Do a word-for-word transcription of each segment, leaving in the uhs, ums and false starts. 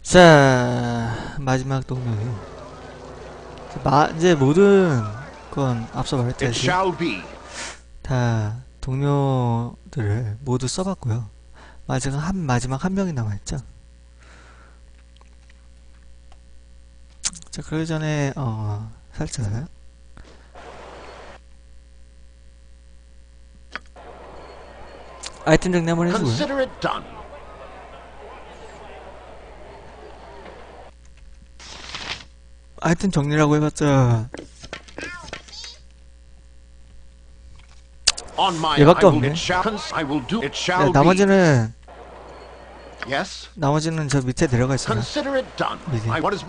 자, 마지막 동료요. 마, 이제 모든 건 앞서 말했듯이 다 동료들을 모두 써봤고요. 마지막 한 마지막 한 명이 남아있죠. 자, 그러기 전에 어 살짝 아이템 정리 한번 해주고요. 아이템 정리라고 해봤자 얘밖에 없네. 야, 나머지는 나머지는 저 밑에 내려가 있어요. 미리.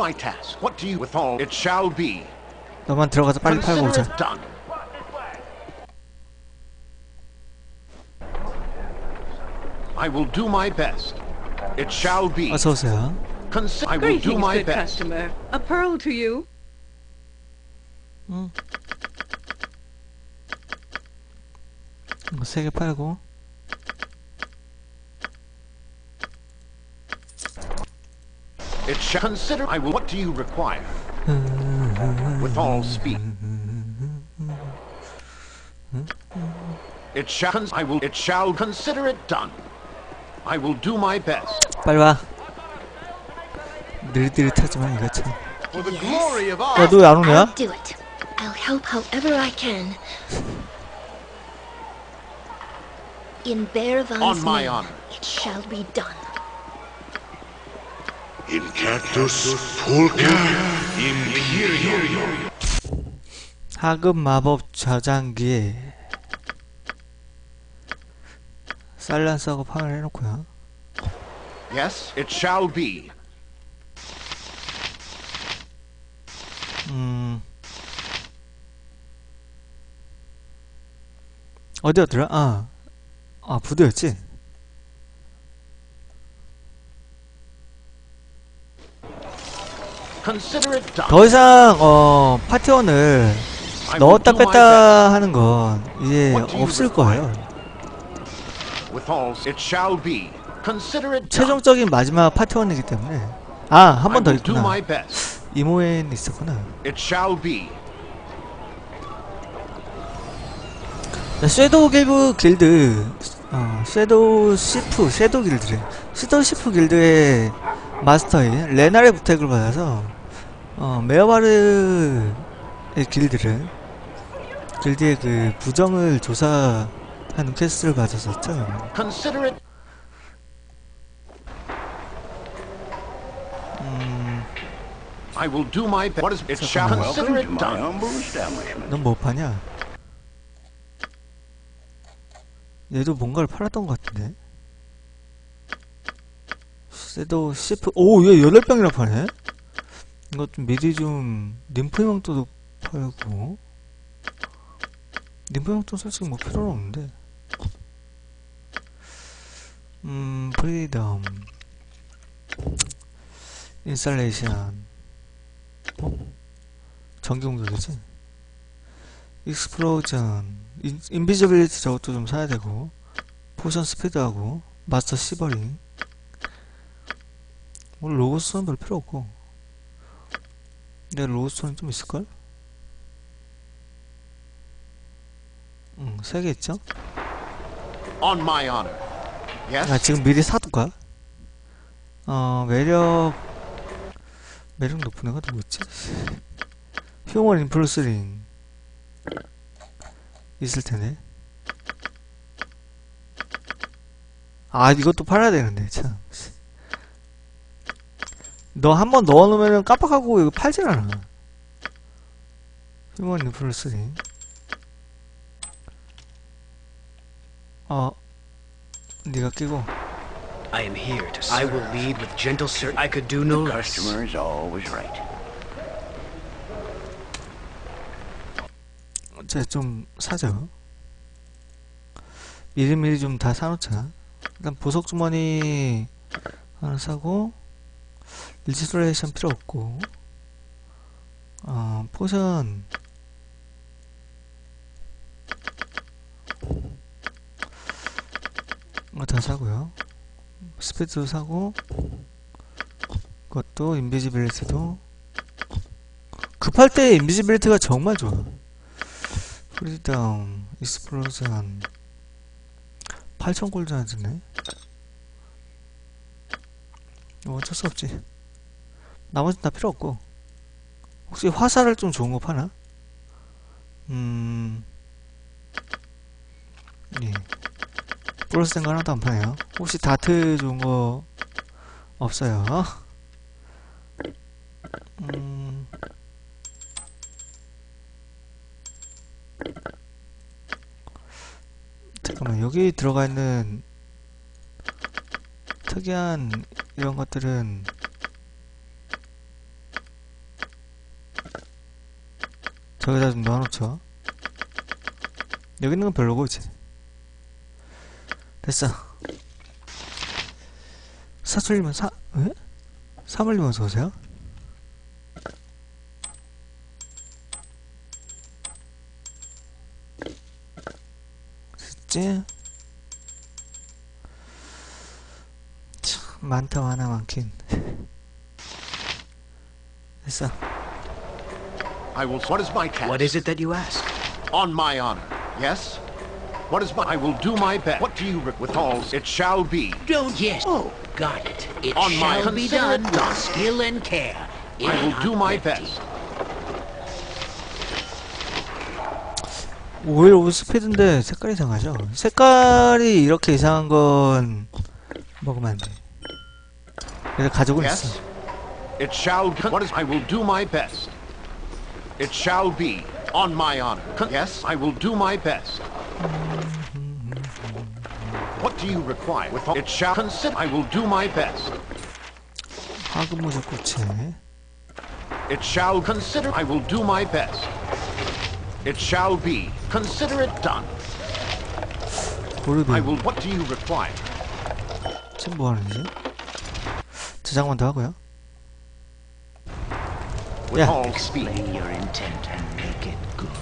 너만 들어가서 빨리 팔고 오자. I will do my best. It shall be. 어서 오세요. I will do my good best. customer. A pearl to you. 응. 이거 세 개 팔고. It shall consider. I will. What do you require? With all speed. It shall. I will. It shall consider it done. I will do my best. 빨리 와. 느릿느릿하지만 이거 참. For the glory of 야, our. 너 왜 안 오냐? I'll do it. I'll help however I can. In Bearvan's On my name, honor. it shall be done. In Cactus Pulca Imperium. 하급 마법 저장기. 살란스하고 파을 해놓고요. Yes, it shall be. 음. 어디였더라? 아, 아 부두였지? Consider it done. 더 이상 어 파티원을 넣었다 뺐다 하는 건 이제 없을 거예요. With all, it shall be. Consider it done. 최종적인 마지막 파티원이기 때문에. 아, 한 번 더 I will do 있구나. my best. 이모엔 있었구나. It shall be. 자, 섀도우 길드 길드 어, 섀도우 시프 섀도우 길드래. 섀도우 시프 길드의 마스터인 레날의 부탁을 받아서 어, 메어바르의 길드를 길드의 그 부정을 조사하는 퀘스트를 받았었죠. Consider it. 음, I will do my best. What is it? Shall 잠깐만. consider Welcome it to my done. humble establishment. 넌 뭐 파냐? 얘도 뭔가를 팔았던 것 같은데. 섀도우 시프 오, 얘 여덟 병이나 파네? 이거 좀 미리 좀 ним프 형도도 팔고. ним프 형도 솔직히 뭐 필요는 없는데. 음, 프리덤 인스탈레이션 어? 전기 공격이지? 익스플로전 인, 인비저빌리티 저것도 좀 사야 되고, 포션 스피드하고 마스터 시버링. 오늘 로고스톤은 별 필요 없고. 내 로고스톤은 좀 있을걸? 응, 세 개 있죠? On my honor. Yes. 아, 지금 미리 사둘까? 어, 매력 매력 높은 애가 누구였지? 휴먼 인플루스링 있을테네. 아, 이것도 팔아야 되는데 참. 너 한 번 넣어놓으면 깜빡하고 이거 팔질 않아. 휴먼 인플루스링. 어, 네가 끼고. I am here to serve. I will lead with gentle certainty. I could do no The less. customer is always right. 이제 좀 사죠. 미리미리 좀 다 사놓자. 일단 보석 주머니 하나 사고, 일지솔레이션 필요 없고, 어, 포션 이거 다 사고요. 스피드도 사고, 그것도 인비지빌리티도 급할 때 인비지빌리티가 정말 좋아. 프리다운, 익스플로전 팔천 골드나 드네. 어쩔 수 없지. 나머지는 다 필요 없고. 혹시 화살을 좀 좋은 거 파나? 음... 예. 플러스 된 거 하나도 안 파네요. 혹시 다트 좋은 거 없어요? 음... 잠깐만, 여기 들어가 있는 특이한 이런 것들은 저기다 좀 넣어놓죠. 여기 있는 건 별로고 이제 됐어. 사출리면 사.. 에? 사물리면 어서오세요. 됐지? 참 많다 많아 많긴. 됐어. I will. What is my task? What is it that you ask? On my honor. Yes. What is my? I will do my best. What do you re- with all? It shall be. Don't yes. Oh, got it. It On my shall be consider done it with done. skill and care. I will do my best. 오히려 스피드인데 색깔이 이상하죠? 색깔이 이렇게 이상한 건 먹으면 안 돼. 그래서 가지고 Yes. 있어. It shall. Be. What is? I will do my best. It shall be. On my honor. Con- yes, I will do my best. What do you require? With all, it shall consider. I will do my best. 화금모자 꽃에 It shall consider. I will do my best. It shall be. Consider it done. 고르비 I will. What do you require? 지금 뭐하는지 저장만 더 하고요. With Yeah. all speed. Explain your intent and make it good.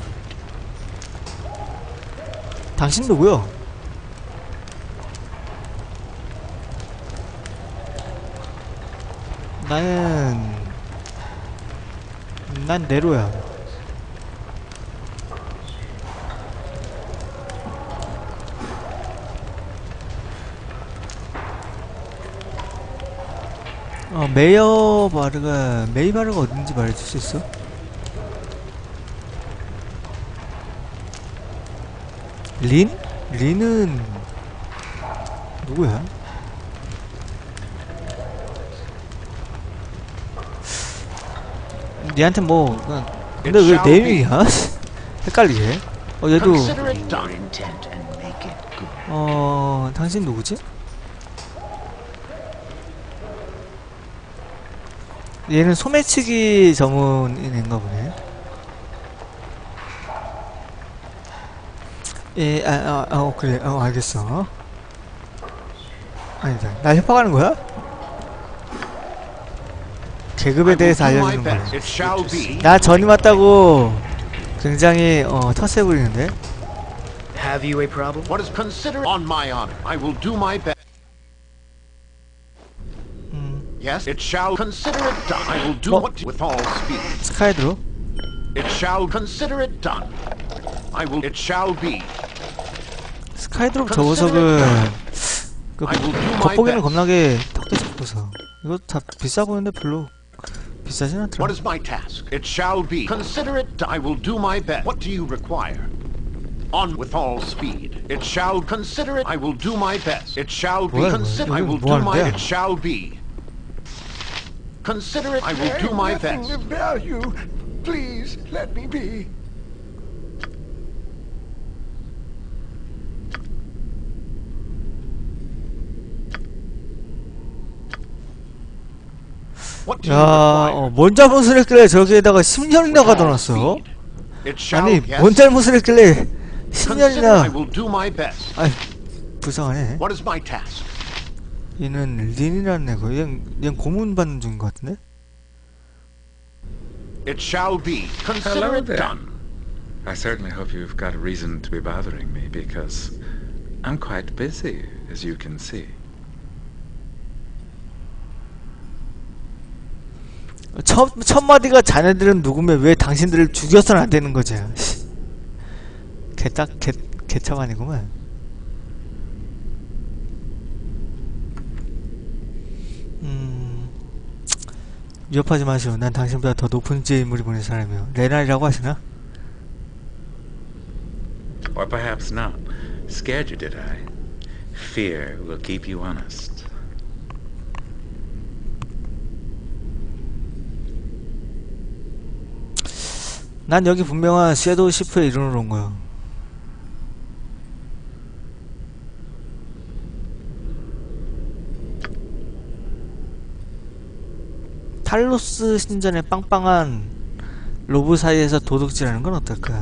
당신 누구요? 나는 난 네로야. 어 메이어 바르가 메이 바르가 어딘지 말해줄 수 있어? 린? 린은 누구야? 니한테 뭐 그냥 근데 왜 네임이야? 헷갈리게. 어 얘도 Consider it Your done. intent and make it good. 어 당신 누구지? 얘는 소매치기 전문인 애인가 보네. 예, 아, 아, 아, 어, 그래, 어, 알겠어. 아니다, 날 협박하는 거야? 계급에 I will 대해서 do my 알려주는 거야. best. It shall be. 나 전이 맞다고 굉장히 어 텃세 부리는데. Have you a problem? What is considered on my honor? I will do my best. 음, Yes, it shall consider it done. I will do 뭐? what with all speed. 스카이드로. It shall consider it done. I will. It shall be. 스카이드롭 저 보석은 그 I will do my 겉보기는 best. 겁나게 턱대지 보석. 이거 다 비싸 보이는데 별로 비싸진 않더라. What is my task? It shall be. Consider it done. I will do my best. What do you require? On with all speed. It shall consider it. I will do my best. It shall be 뭐야, considered. 뭐야? I 이건 will 뭐 do my. 하는데? It shall be. Consider it. I will do my best. of value. Please let me be. What do you 야, require? 어, 뭔 잘못을 했길래 저기에다가 십 년이나 가둬놨어? It shall. 아니, yes. 뭔 잘못을 했길래 십 Consider I 년이나. will do my best. 아이, 불쌍하네. What is my task? 얘는 린이라는 애고, 얘는, 얘는 고문 받는 중인 것 같은데? It shall be. Consider Hello it there. done. I certainly hope you've got a reason to be bothering me, because I'm quite busy, as you can see. 첫, 첫 마디가 자네들은 누구면 왜 당신들을 죽여서는 안 되는 거지. 개딱, 개, 개참 아니구만. 음, 위협하지 마시오. 난 당신보다 더 높은 지의 인물이 보낸 사람이요. 레날이라고 하시나? Or perhaps not. Scared you, did I? Fear will keep you honest. 난 여기 분명한 섀도우 시프의 이름으로 온 거야. 탈로스 신전의 빵빵한 로브 사이에서 도둑질하는 건 어떨까?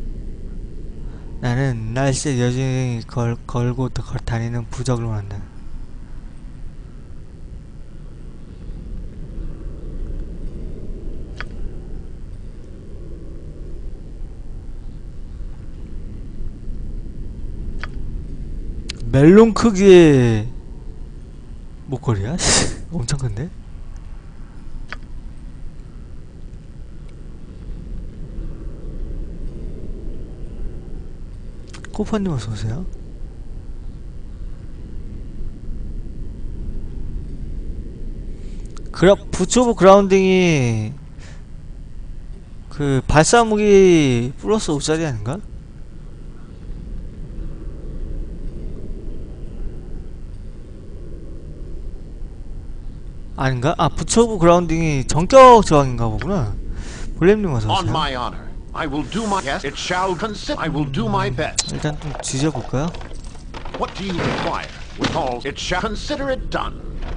나는 날씨에 여전히 걸, 걸고 또 걸 다니는 부적을 원한다. 멜론 크기의 목걸이야? 엄청 큰데? 코파님 어서오세요. 그라, 부츠 오브 그라운딩이 그 발사무기 플러스 오짜리 아닌가? 아닌가? 아, 부츠 오브 그라운딩이 전격 저항인가 보구나. 볼렘님 어서오세요. On my honor, I will do my best. It shall consider. I will do my best. 일단 좀 뒤져볼까요? What do you require? With all, it shall consider it done.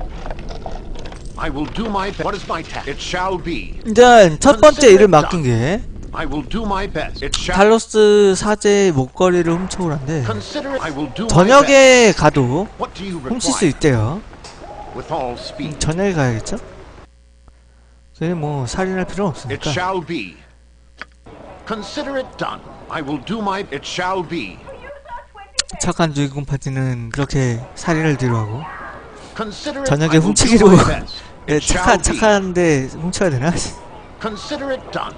I will do my best. What is my task? It shall be. 일단 첫 번째 일을 맡긴 게 I will do my best. It shall. 탈로스 사제의 목걸이를 훔쳐오란데 Consider it. I will do my best. 저녁에 가도 What do you 훔칠 수 require? 있대요. With all speed. 저녁에 가야겠죠? 괜히 뭐 살인할 필요는 It 없으니까. shall be. Consider it done. I will do my. It shall be. 착한 주인공 파티는 그렇게 살인을 뒤로하고 Consider it. 저녁에 I will do 훔치기로 my best. 예, It 착한 shall be. 착한데 훔쳐야 되나? Consider it done.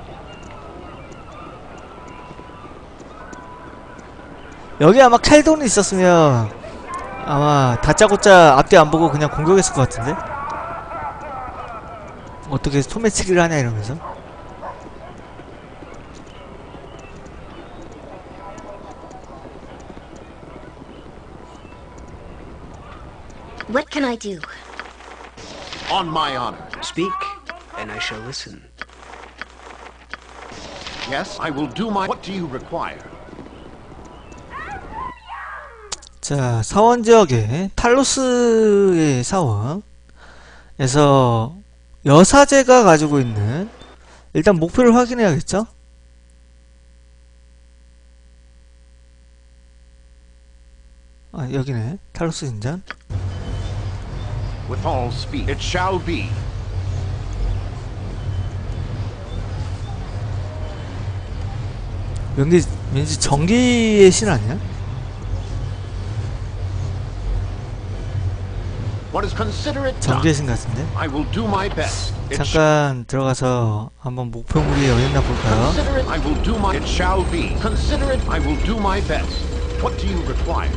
여기 아마 칼돈이 있었으면 아마 다짜고짜 앞뒤 안 보고 그냥 공격했을 것 같은데? 어떻게 소매치기를 하냐 이러면서. What can I do? On my honor. Speak, and I shall listen. Yes, I will do my. What do you require? 자, 사원 지역에 탈로스의 사원에서 여사제가 가지고 있는 일단 목표를 확인해야겠죠? 아, 여기네. 탈로스 신전. With all speed. It shall be. 왠지, 왠지 전기의 신 아니야? What is consider it done? 전기의 신 같은데? I will do my best. It 잠깐 들어가서 한번 목표물이 어딨나 볼까요? Consider it. I will do my. It shall be. Consider it. I will do my best. What do you require?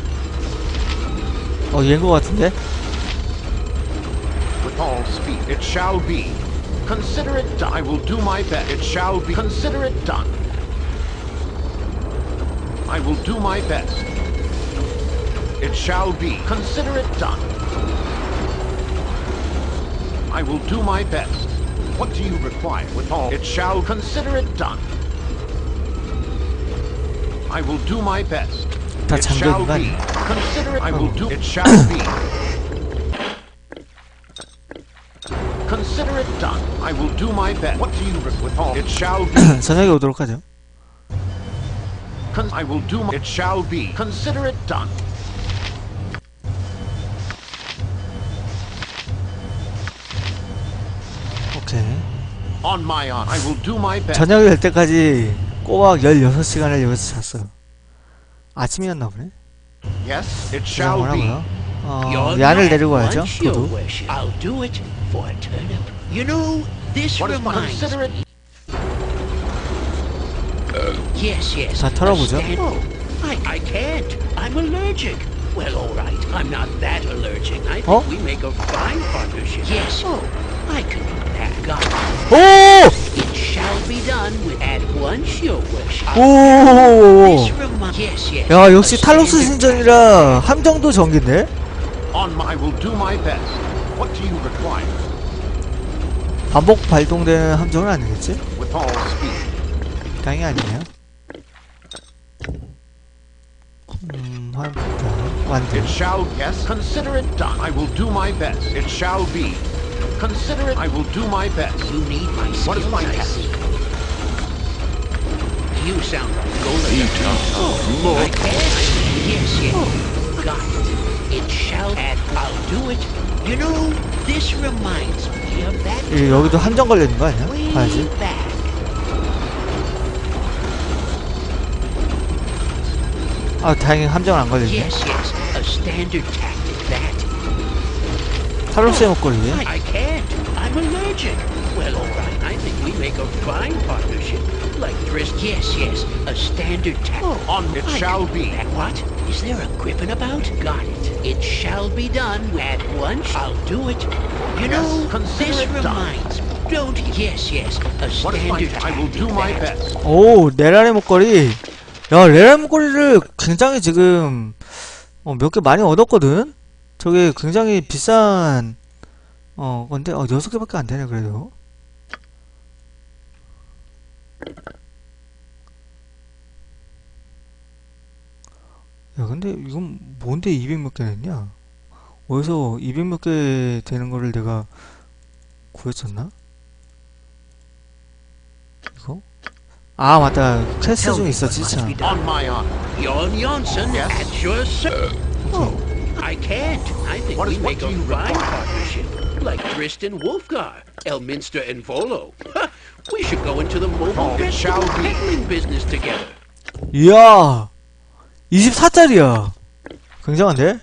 어, 얘인 것 같은데? With all speed. It shall be. Consider it done. I will do my best. It shall be. Consider it done. I will do my best. It shall be. Consider it done. I will do my best. What do you require? With all. It shall consider it done. I will do my best. 다 It shall 잠겨있는 거 be. 아니야? Consider it. I will do. It shall be. Consider it done. I will do my best. What do you require? With all. It shall be. 저녁에 오도록 하죠. Con I will do my. It shall be. Consider it done. 오케이. On my honor. I will do my best. 저녁이 될 때까지 꼬박 열여섯 시간을 여기서 잤어요. 아침이었나 보네? Yes, it shall be. 뭐라고요? 어, 얀을 데리고 와야죠. 저도. I'll do it for a turnip. You know, this reminds me. Yes, yes. 다 털어보죠. Oh, I, I can't. I'm allergic. Well, all right. I'm not that allergic. I think 어? we make a fine partnership. Yes. Oh, I can do that. Got it. 오! It shall be done with at once your wish. 오! This remi- yes, yes. 야, 역시 A 탈록스 standard 신전이라 함정도 전기인데? On my will do my best. What do you require? 반복 발동되는 함정은 아니겠지? With all speed. 당연히 아니에요. 음, 환자, 완전. It shall, yes, consider it done. I will do my best. It shall be. Consider it, I will do my best. You need my skills. What is my I task? see. You sound like Golden. Oh, I can. Yes, yes. Oh, got it. It shall add. I'll do it. You know, this reminds me of that. 이, 여기도 함정 걸리는 거 아니야? Way 봐야지. back. 아, 다행히 함정은 안 걸리네. Yes, yes. A standard tactic that. 탈록스의 목걸이. I, I can't. I'm allergic. Well, all right. I think we make a fine partnership. Like Drist. Yes, yes. A standard tactic. Oh, On it I shall can do be. that. What? Is there a griffin about? Got it. It shall be done at once. I'll do it. You Yes, know, consider this it done. reminds me. Don't. Yes, yes. A What is my standard task? I will tactic do my that. best. 오, 레란의 목걸이. 야, 레란의 목걸이를 굉장히 지금 어, 몇 개 많이 얻었거든? 저게 굉장히 비싼 어, 건데, 어, 여섯 개밖에 안 되네, 그래도. 야, 근데 이건 뭔데 이백 몇 개 냈냐? 어디서 이백 몇 개 되는 거를 내가 구했었나? 이거? 아, 맞다. 퀘스트 중에 있었지, 참. On my honor. Jon Jonsson Yes? at your service. Oh, I can't. I think What we is- what make do a you fine require? partnership. Like Drist and Wolfgar, Elminster and Volo. Ha, we should go into the mobile Oh, it shall vegetable be. peddling business together. 이야! 이십사 짜리야! 굉장한데?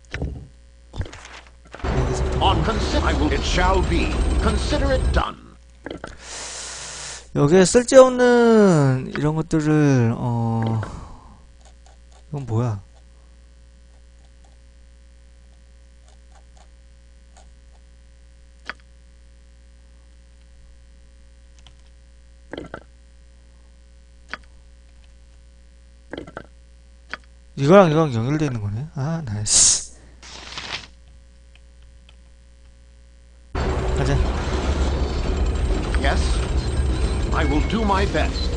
On consider, I will. It shall be. Consider it done. 여기에 쓸데없는 이런 것들을, 어, 이건 뭐야? 이거랑 이거랑 연결되어 있는 거네? 아, 나이스. 가자. Yes. I will do my best.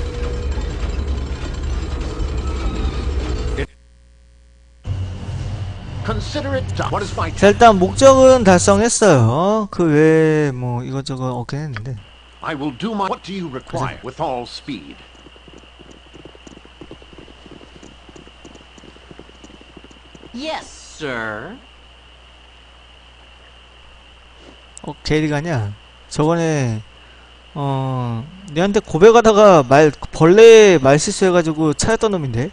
It. Consider it done. What is my 자, 일단 목적은 달성했어요. 그 외에 뭐 이것저것 얻긴 했는데. I will do my. What do you require? With all speed. Yes, sir. 어, 게리가 아니야. 저번에 어 내한테 고백하다가 말 벌레 말 실수해가지고 차였던 놈인데.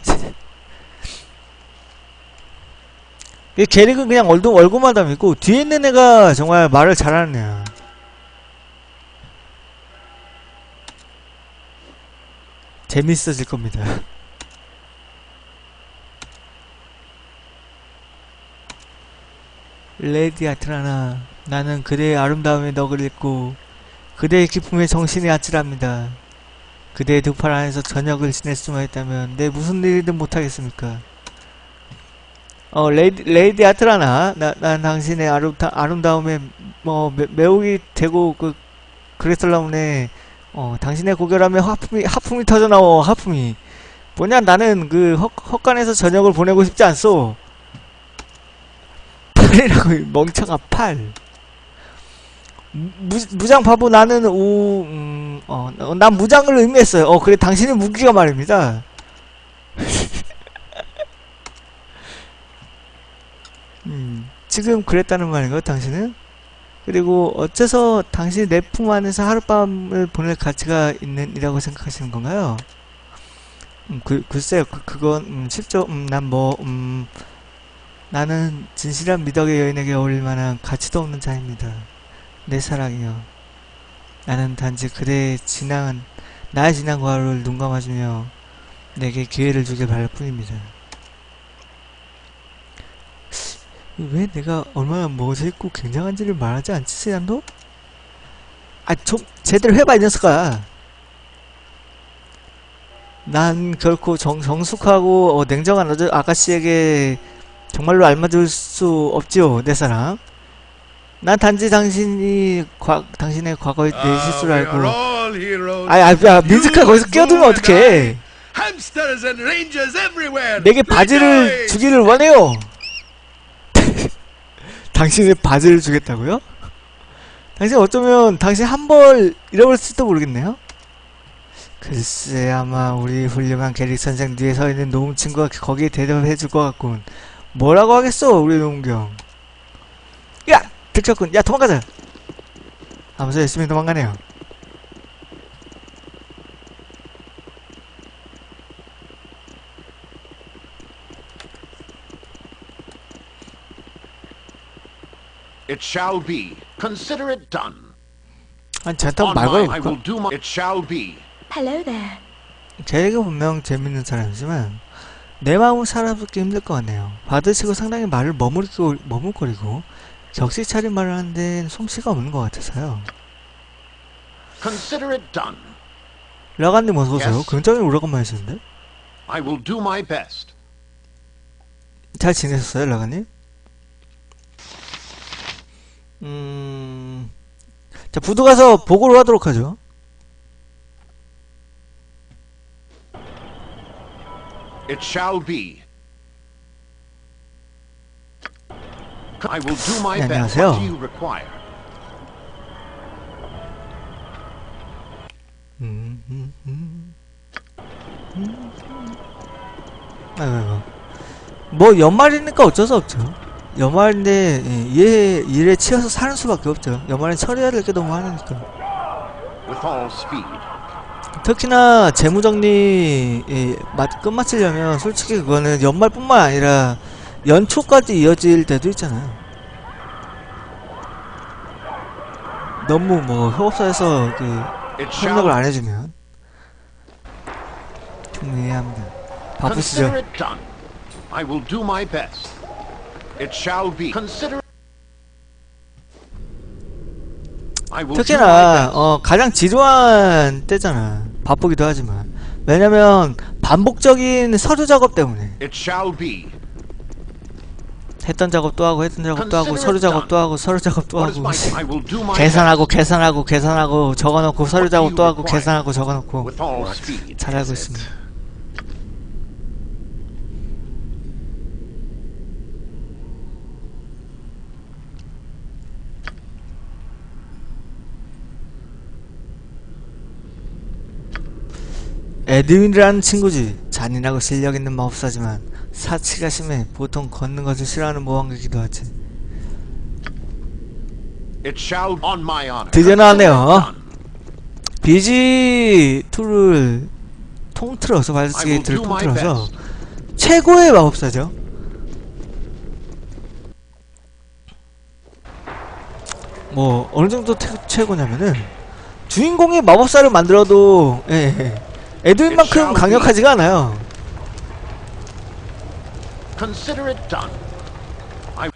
이 게릭은 그냥 얼굴 얼굴만 닮고 뒤에 있는 애가 정말 말을 잘하는 애야. 재밌어질 겁니다. 레디 아트라나, 나는 그대의 아름다움에 넋을 잃고 그대의 기품에 정신이 아찔합니다. 그대의 두 팔 안에서 저녁을 지낼 수만 있다면 내 무슨 일이든 못하겠습니까? 어, 레이디, 레이디 아트라나, 나, 난 당신의 아름다, 아름다움에 뭐 매, 매혹이 되고 그 그랬을라문에 어, 당신의 고결함에 하품이 하품이 터져나와. 하품이 뭐냐, 나는 그 헛, 헛간에서 저녁을 보내고 싶지 않소. 팔이라고, 멍청아. 팔. 무, 무장 바보. 나는 우, 음, 어, 어, 난 무장을 의미했어요. 어, 그래, 당신의 무기가 말입니다. 음, 지금 그랬다는 말인가요, 당신은? 그리고 어째서 당신이 내 품 안에서 하룻밤을 보낼 가치가 있는 이라고 생각하시는 건가요? 음, 그, 글쎄요, 그, 그건, 음, 실적, 음, 난 뭐, 음, 나는 진실한 미덕의 여인에게 어울릴 만한 가치도 없는 자입니다. 내 사랑이여. 나는 단지 그대의 지난, 나의 지난 과거를 눈 감아주며 내게 기회를 주길 바랄 뿐입니다. 왜 내가 얼마나 멋있고 굉장한지를 말하지 않지, 세안도? 아, 좀 제대로 해봐, 이 녀석아. 난 결코 정, 정숙하고 어, 냉정한 어저, 아가씨에게 정말로 알맞을 수 없지요, 내 사랑. 난 단지 당신이 과, 당신의 과거의 내 실수를 알고. 아이, 아, 야, 민스카 거기서 끼어들면 어떡해. 내게 바지를 주기를 원해요. 당신의 바지를 주겠다고요? 당신 어쩌면 당신 한 벌 잃어버렸을지도 모르겠네요. 글쎄, 아마 우리 훌륭한 게릭 선생 뒤에 서 있는 노움 친구가 거기에 대답해줄 것 같군. 뭐라고 하겠어, 우리 노움경. 야! 들켰군. 야, 도망가자. 하면서 열심히 도망가네요. It shall be. Consider it done. 아니, 쟤한테 On 말 my, I 걸어볼까? will do my. It shall be. Hello there. 걔가 분명 재밌는 사람이지만 내 마음은 살아보기 힘들 것 같네요. 받으시고 상당히 말을 머무르고, 머물거리고 격식 차린 말을 하는데 솜씨가 없는 것 같아서요. Consider it done. 라간님 어서오세요. Yes. 굉장히 오래간만에 하시는데? I will do my best. 잘 지내셨어요, 라간님? 음... 자, 부두 가서 보고를 하도록 하죠. It shall be. I will do my 네, best. 안녕하세요. What do you require? 음, 음, 음. 음. 아이고, 아이고. 뭐 연말이니까 어쩔 수 없죠. 연말인데 예, 얘 일에 치여서 사는 수밖에 없죠. 연말엔 처리해야 될 게 너무 많으니까. With all speed. 특히나 재무정리 예, 맛, 끝마치려면 솔직히 그거는 연말뿐만 아니라 연초까지 이어질 때도 있잖아요. 너무 뭐 협업사에서 그 It 협력을 shall 안 해주면 좀 이해합니다. 바쁘시죠? consider it done. I will do my best. It shall be. Consider. I will do my 특히나 best. 어, 가장 지루한 때잖아. 바쁘기도 하지만. 왜냐면 반복적인 서류 작업 때문에 It shall be. 했던 작업도 하고 했던 작업도 하고 Consider 서류 it done. 작업도 하고 서류 작업도 What is 하고 my? I will do my 계산하고 best. 계산하고 계산하고 적어놓고 서류 What do you 작업도 하고 require? 계산하고 적어놓고 With all speed. 잘 알고 Is it? 있습니다. 에드윈이라는 친구지. 잔인하고 실력있는 마법사지만 사치가 심해. 보통 걷는 것을 싫어하는 모험가이기도 하지. It shall on my honor. 드디어 나왔네요. Consider it done. 비지이를 통틀어서 I will 발스게이트를 do my 통틀어서 best. 최고의 마법사죠. 뭐 어느정도 최고냐면은 주인공이 마법사를 만들어도 예, 예. 에드윈만큼 강력하지가 않아요. Consider it done. I.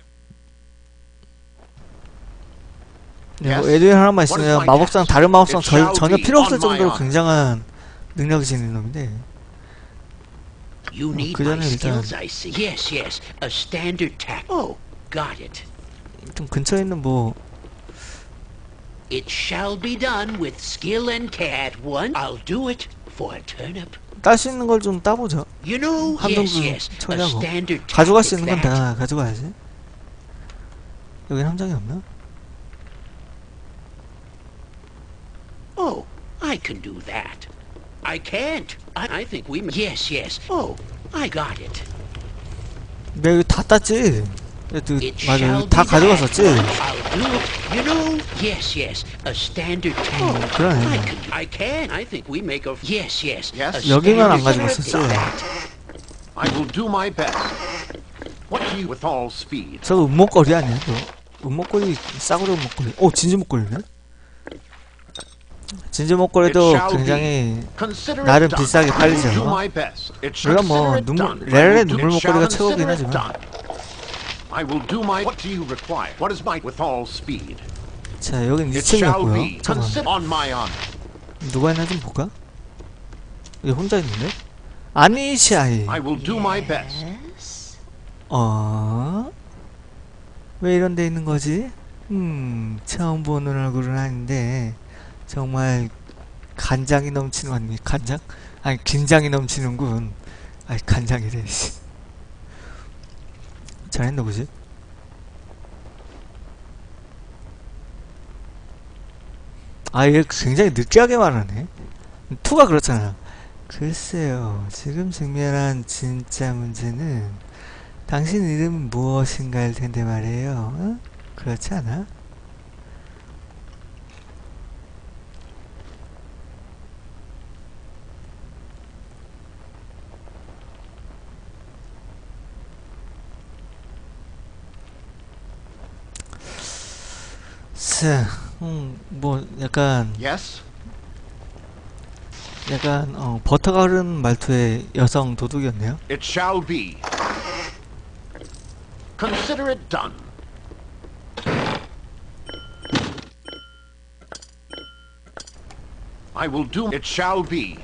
네, 뭐 Yes. 에드윈 하나만 What is 있으면 my 마법사는 task? 다른 마법사는 It 전, shall 전혀 be 필요 없을 on my 정도로 honor. 굉장한 능력이 지닌 놈인데 You need 그 my 전에 일단 skills, I see. Yes, yes. A standard tack. Oh, got it. 좀 근처에 있는 뭐 It shall be done with skill and care. At one, I'll do it for a turnip. 딸 수 있는 걸 좀 따보죠. You know, 함정도 yes, yes. A 처리하고 standard tack. 가져갈 수 is 있는 건 that. 다 가져가야지. 여긴 함정이 없나? Oh, I can do that. I can't. I, I think we. Yes, yes. Oh, I got it. 내가 이거 다 땄지. 그, It 맞아, shall 이거 다 be 가져갔었지. that. I'll do it. You know, yes, yes. A standard tack. 음, 그러네. I can. I can. I think we make a. Yes, yes. Yes. A 여기만 안 standard 가져갔었지. tack is that. I will do my best. What do you with all speed? 저거 음목걸이 아니야? 저 음목걸이 싸구려 음목걸이. 오 진주 목걸이네. 진주 목걸이도 굉장히 나름 비싸게 팔리죠. 물론 뭐 눈물 레알의 눈물 목걸이가 최고긴 하지만. I will do my. What do you require? What is my with all speed? 자 여긴 이 층이었고요. 잠깐만. 누가 있나 좀 볼까? 여기 혼자 있는데? 아니시아이. I will do my best. 어? 왜 이런 데 있는 거지? 음, 처음 보는 얼굴은 아닌데 정말 간장이 넘치는 거 아닙니까? 간장? 아니 긴장이 넘치는군. 아니 간장이래. 잘했나 보지? 아 얘 굉장히 느끼하게 말하네. 투가 그렇잖아. 글쎄요, 지금 직면한 진짜 문제는 당신 이름은 무엇인가일 텐데 말이에요. 어? 그렇지 않아? 자, 음, 뭐 약간 Yes. 약간 어, 버터가 흐르는 말투의 여성 도둑이었네요. It shall be. Consider it done. I will do. It shall be.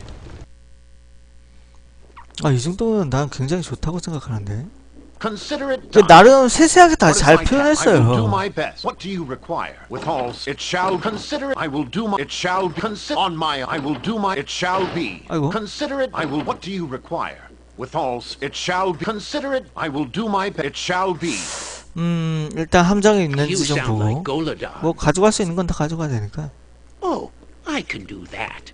아, 이 정도면 난 굉장히 좋다고 생각하는데. Consider it 그 done. 나름 세세하게 다 What is 잘 my task? I will do 표현했어요. my best. What do you require? With all, it shall consider it. I will do my. It shall consider on my. I will do my. It shall be. 아이고. Consider it. I will. What do you require? With all, it shall be. Consider it. I will do my best. It shall be. 음, 일단 함정이 You 있는지 좀 sound like 보고. Golodar. 뭐 가져갈 수 있는 건 다 가져가야 되니까. Oh, I can do that.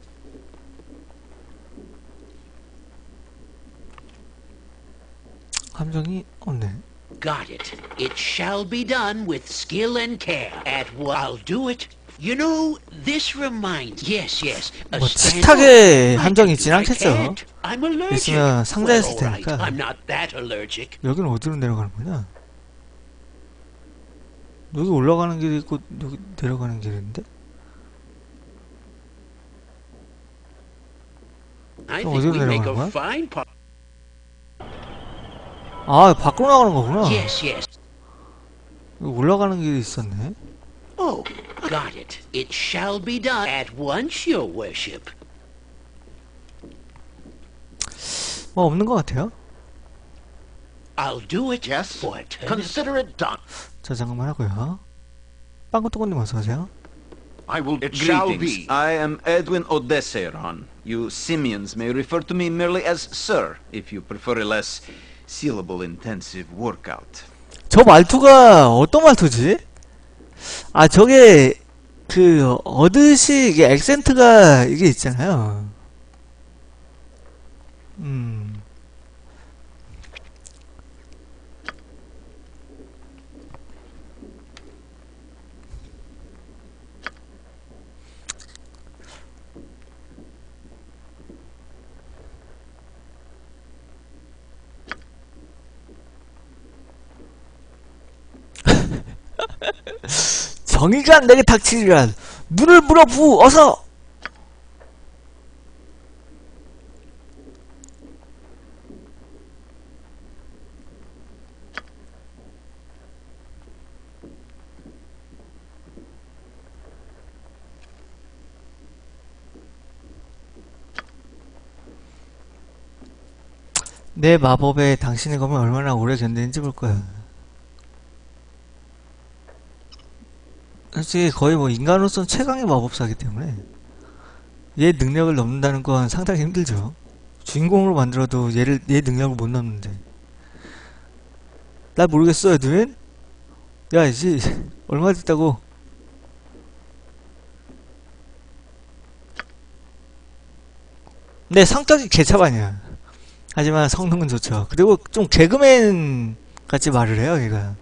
함정이 없네. Got it. It shall be done with skill and care. At what I'll do it. You know, this reminds. Yes, yes. A 뭐 stand- 틱하게 I 함정이 can 있진 do- I 않겠죠. can't. I'm allergic. 있으면 상자에 있을 Well, all right. 테니까. I'm not that allergic. 여기는 어디로 내려가는 거냐? 여기 올라가는 길이 있고 여기 내려가는 길인데? I 저 think 어디로 we make 내려가는 a 거야? fine part. 아, 밖으로 나가는 거구나. Yes, yes. 여기 올라가는 길이 있었네. Oh, got it. It shall be done at once, your worship. 뭐 없는 것 같아요. I'll do it. Yes. For eternity. Consider it done. 자, 잠깐만 하고요. 빵꾸뚜꾸님 어서오세요. I will. It shall Greetings. be. I am Edwin Odesseron. You simians may refer to me merely as Sir, if you prefer a less syllable intensive workout. 저 말투가 어떤 말투지? 아, 저게 그 어드시 이게 액센트가 이게 있잖아요. 음. 정의가 내게 닥치리란 눈을 물어부 어서. 내 마법에 당신의 검을 얼마나 오래 견디는지 볼 거야. 솔직히 거의 뭐 인간으로서는 최강의 마법사이기 때문에 얘 능력을 넘는다는 건 상당히 힘들죠. 주인공으로 만들어도 얘를 얘 능력을 못 넘는데. 나 모르겠어, 에드윈? 야, 이제 얼마 됐다고? 네, 성격이 개차반이야. 하지만 성능은 좋죠. 그리고 좀 개그맨 같이 말을 해요, 얘가.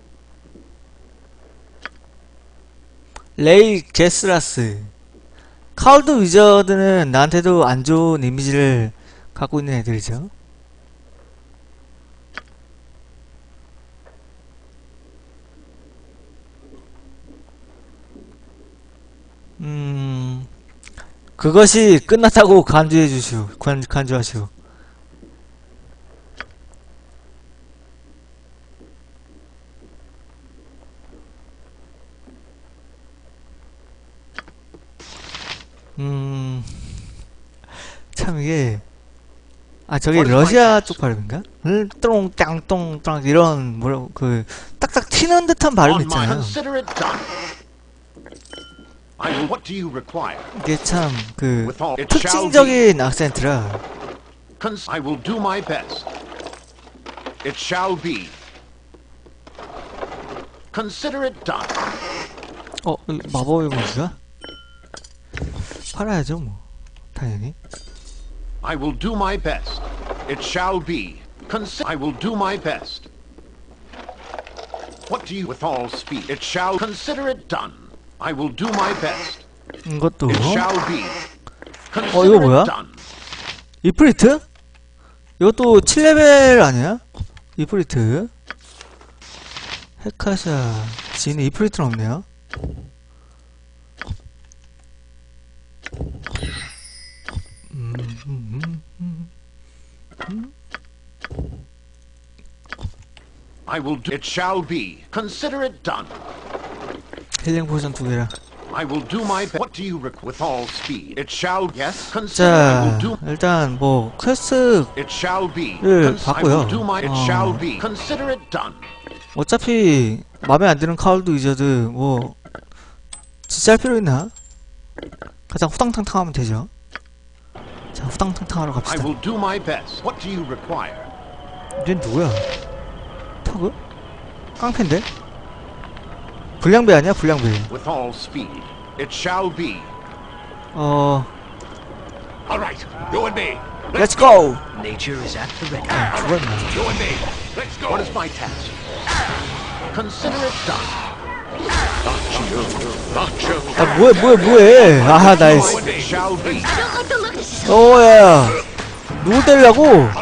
레이 게스라스. 카울드 위저드는 나한테도 안 좋은 이미지를 갖고 있는 애들이죠. 음, 그것이 끝났다고 간주해 주시오. 간, 간주하시오. 음, 참 이게, 아, 저게 러시아 쪽 발음인가? 음, 똥땅똥땅 이런, 뭐라, 그, 딱딱 튀는 듯한 발음 있잖아요. 이게 참, 그, 특징적인 악센트라. I will do my best. It shall be. Consider it done. 어, 마법의 무기가? 팔아야죠, 뭐. 당연히. I will do my best. It shall be. Consi- I will do my best. What do you with all speed? It shall consider it done. I will do my best. 이것도. It shall be. 어, 이거 뭐야? Done. 이프리트? 이것도 칠 레벨 아니야? 이프리트. 헤카샤. 지는 이프리트는 없네요. 음, 음, 음, 음, 음. I will do. It shall be. Consider it done. 힐링 포션 두 개라. I will do my best. What do you require? With all speed. It shall. Yes. Consider. I will 자, do. 일단 뭐 퀘스트 It shall be. 를 Cons- I will 봤고요. do my. It 어. shall be. Consider it done. 어차피 마음에 안 드는 카울드 위저드 뭐 진짜 할 필요 있나? 가장 후당탕탕 하면 되죠. 자, 후당탕탕 하러 I 갑시다. will do my best. What do you require? 얘 누구야? 터그? 깡패인데? 불량배 아니야? 불량배. With all speed. It shall be. 어... All right. You and me. Let's go! Nature is at the ready. 죽었나? You and me. Let's go. What is my task? Consider it done. 아, 뭐해, 뭐해, 뭐해! 아, 나이스. It shall be. Don't like the look of this. 오야! 누구 때리려고?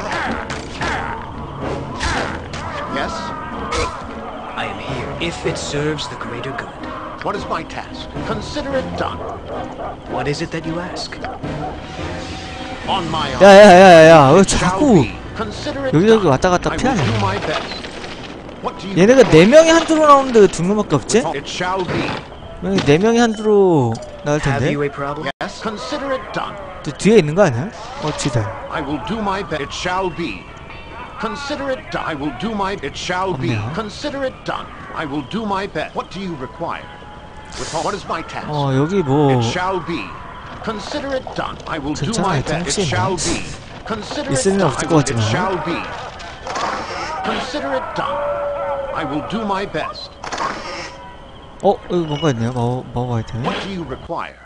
Yes. I am here if it serves the greater good. What is my task? Consider it done. What is it that you ask? On my 야, honor. 야, 야, 야, 야, 왜 Shall 자꾸 be. Consider it 여기저기 done. 왔다 갔다 I will 피하냐? do my best. What do you 얘네가 네 명이 한두로 나오는데 두 명밖에 없지? It shall be. 여기 네 명이 한두로 나올 Have 텐데? you a problem? Yes. Consider it done. 저 뒤에 있는 거 아니야? 어찌다. I will do my best. It shall be. Consider it done. I will do my. It shall be. 없네요. Consider it done. I will do my best. What do you require? With all, what is my task? 어, 여기 뭐, It shall be. Consider it done. I will do 괜찮아, my best. It 정치인이야. shall be. Consider it 있을 일은 done. 없을 I 것 will- It 같지만. shall be. Consider it done. I will do my best. 어, 여기 뭔가 있네요. 마법, 마법 아이템. What do you require?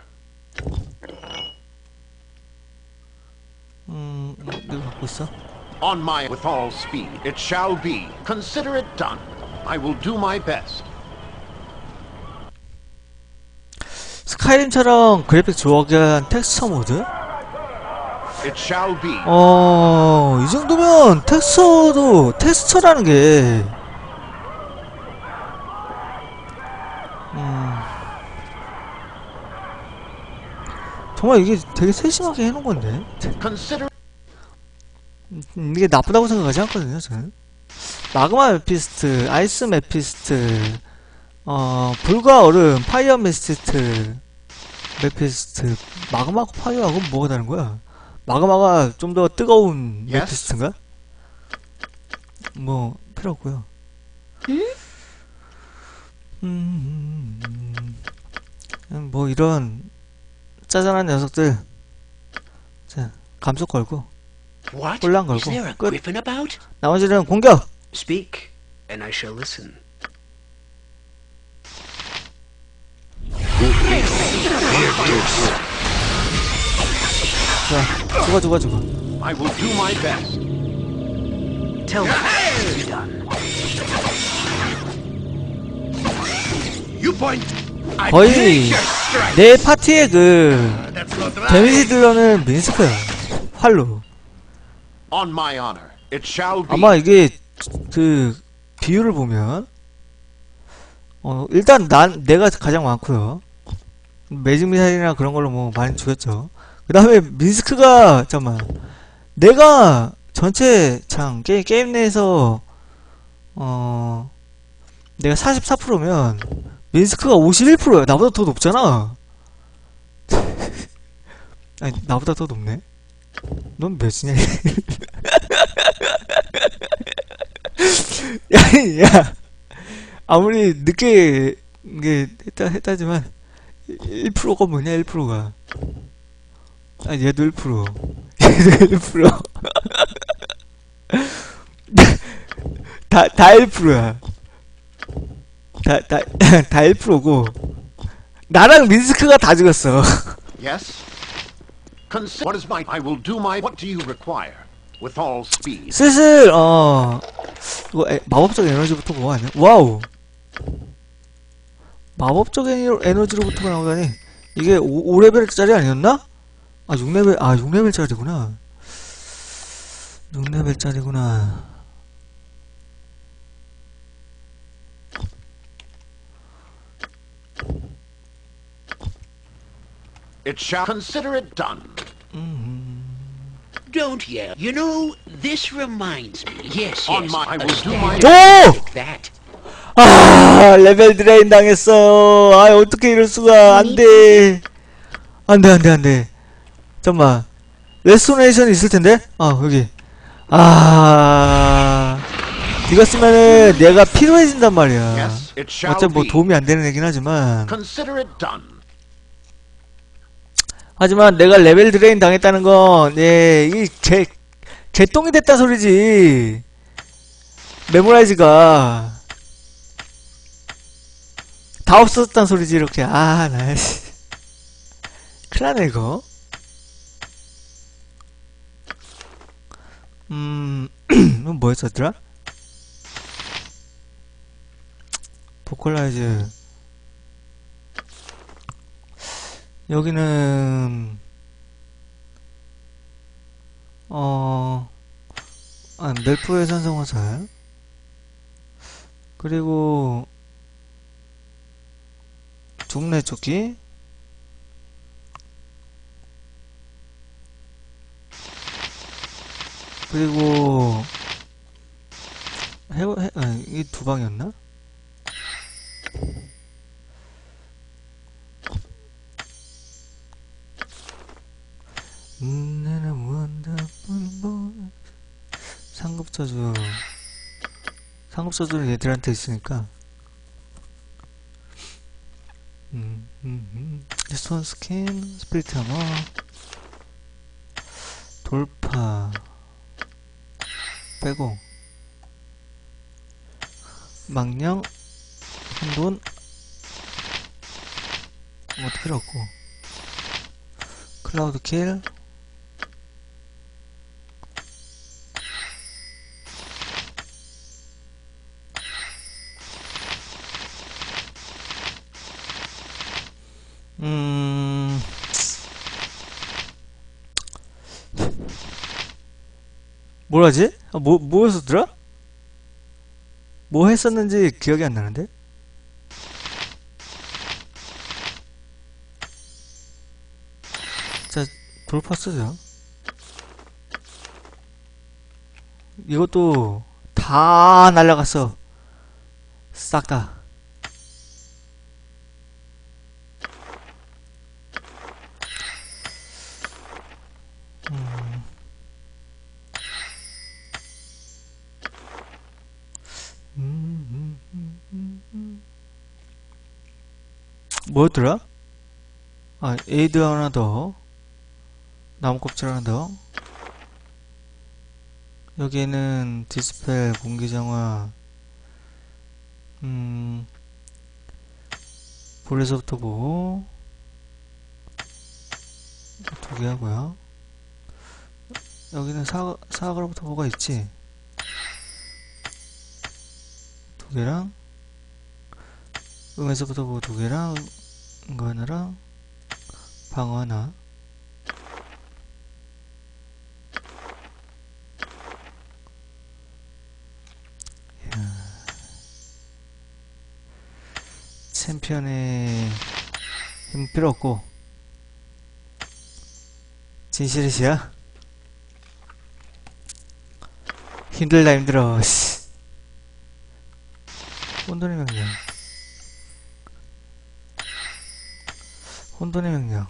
음, 이거 갖고 있어? On my with all speed. It shall be. Consider it done. I will do my best. 스카이림처럼 그래픽 좋아하게 한 텍스처 모드? It shall be. 어, 이 정도면 텍스처도, 텍스처라는 게, 음, 정말 이게 되게 세심하게 해놓은 건데? Consider. 음, 이게 나쁘다고 생각하지 않거든요, 저는. 마그마 메피스트, 아이스 메피스트, 어, 불과 얼음, 파이어 메피스트, 메피스트, 마그마하고 파이어하고 뭐가 다른 거야? 마그마가 좀 더 뜨거운 Yes? 메피스트인가? 뭐, 필요 없고요. 음, 음, 뭐, 이런 짜잔한 녀석들. 자, 감속 걸고, What? 혼란 Is 걸고, there a 끝. griffin about? 나머지는 공격! Speak, and I shall listen. 자, 죽어, 죽어, 죽어. I will do my best. Tell me what to be done. You point. I 거의 take your strike. 내 파티의 그 데미지 딜러는 민스크야. 활로. On my honor, it shall be. 아마 이게 그 비율을 보면 어 일단 난 내가 가장 많고요. 매직 미사일이나 그런 걸로 뭐 많이 죽였죠. 그 다음에 민스크가 잠깐만 내가 전체 장 게임, 게임 내에서 어 내가 사십사 퍼센트면 민스크가 오십일 퍼센트야. 나보다 더 높잖아. 아니 나보다 더 높네. 넌 몇이냐? 야, 야 아무리 늦게 이게 했다 했다지만 일 퍼센트가 뭐냐? 일 퍼센트가 아 얘도 일 퍼센트 얘도 일 퍼센트 다, 다 일 퍼센트야. 다, 다, 다 일 퍼센트고 나랑 민스크가 다 죽었어. Yes. Cons what is my? I will do my. What do you require? With all speed. 슬슬 어 이거 에, 마법적 에너지부터 뭐가 아니야? 와우. 마법적 에너, 에너지로부터가 나오다니 이게 오, 오 레벨짜리 아니었나? 아 육 레벨 아 육 레벨짜리구나. 육 레벨짜리구나. It shall consider it done. Don't yell. You know, this reminds me. Yes, On yes. my- I a will do my- standard 오! like that. 아 레벨 드레인 당했어. 아 어떻게 이럴 수가. 안돼 안돼 안돼 안돼. 잠깐만 레스토네이션 있을 텐데. 아 여기. 아 이거 쓰면은 내가 필요해진단 말이야. Yes, it shall 어차피 뭐 be. 도움이 안 되는 얘긴 하지만 Consider it done. 하지만 내가 레벨 드레인 당했다는 건 예, 이 개, 개똥이 됐다 소리지. 메모라이즈가 다 없어졌단 소리지. 이렇게. 아, 나 큰일나네 이거. 음 뭐였었더라? 보컬라이즈. 여기는 어... 아, 멜프의 산성화살 그리고 종래 조끼 그리고 해, 해, 아, 이게 두 방이었나? 상급저주 상급저주는 얘들한테 있으니까 음, 음, 음. 스톤 스킨 스피리트 아머 돌파 빼고 망령 한돈 뭐 필요 없고 클라우드 킬 음... 뭐라지? 아, 뭐, 뭐였었더라? 뭐 했었는지 기억이 안 나는데? 자, 돌파 쓰죠. 이것도 다 날라갔어. 싹 다. 음. 음, 음, 음, 음. 뭐였더라? 아, 에이드 하나 더. 나무 껍질 하나 더. 여기에는 디스펠, 공기정화, 음, 볼에서부터 보고, 두 개 하고요. 여기는 사, 사과로부터 뭐가 있지? 두 개랑, 음에서부터 뭐 두 개랑, 이거 하나랑, 방어 하나. 챔피언의 힘 필요 없고 진실이시야? 힘들다 힘들어. 씨. 혼돈의 명령. 혼돈의 명령.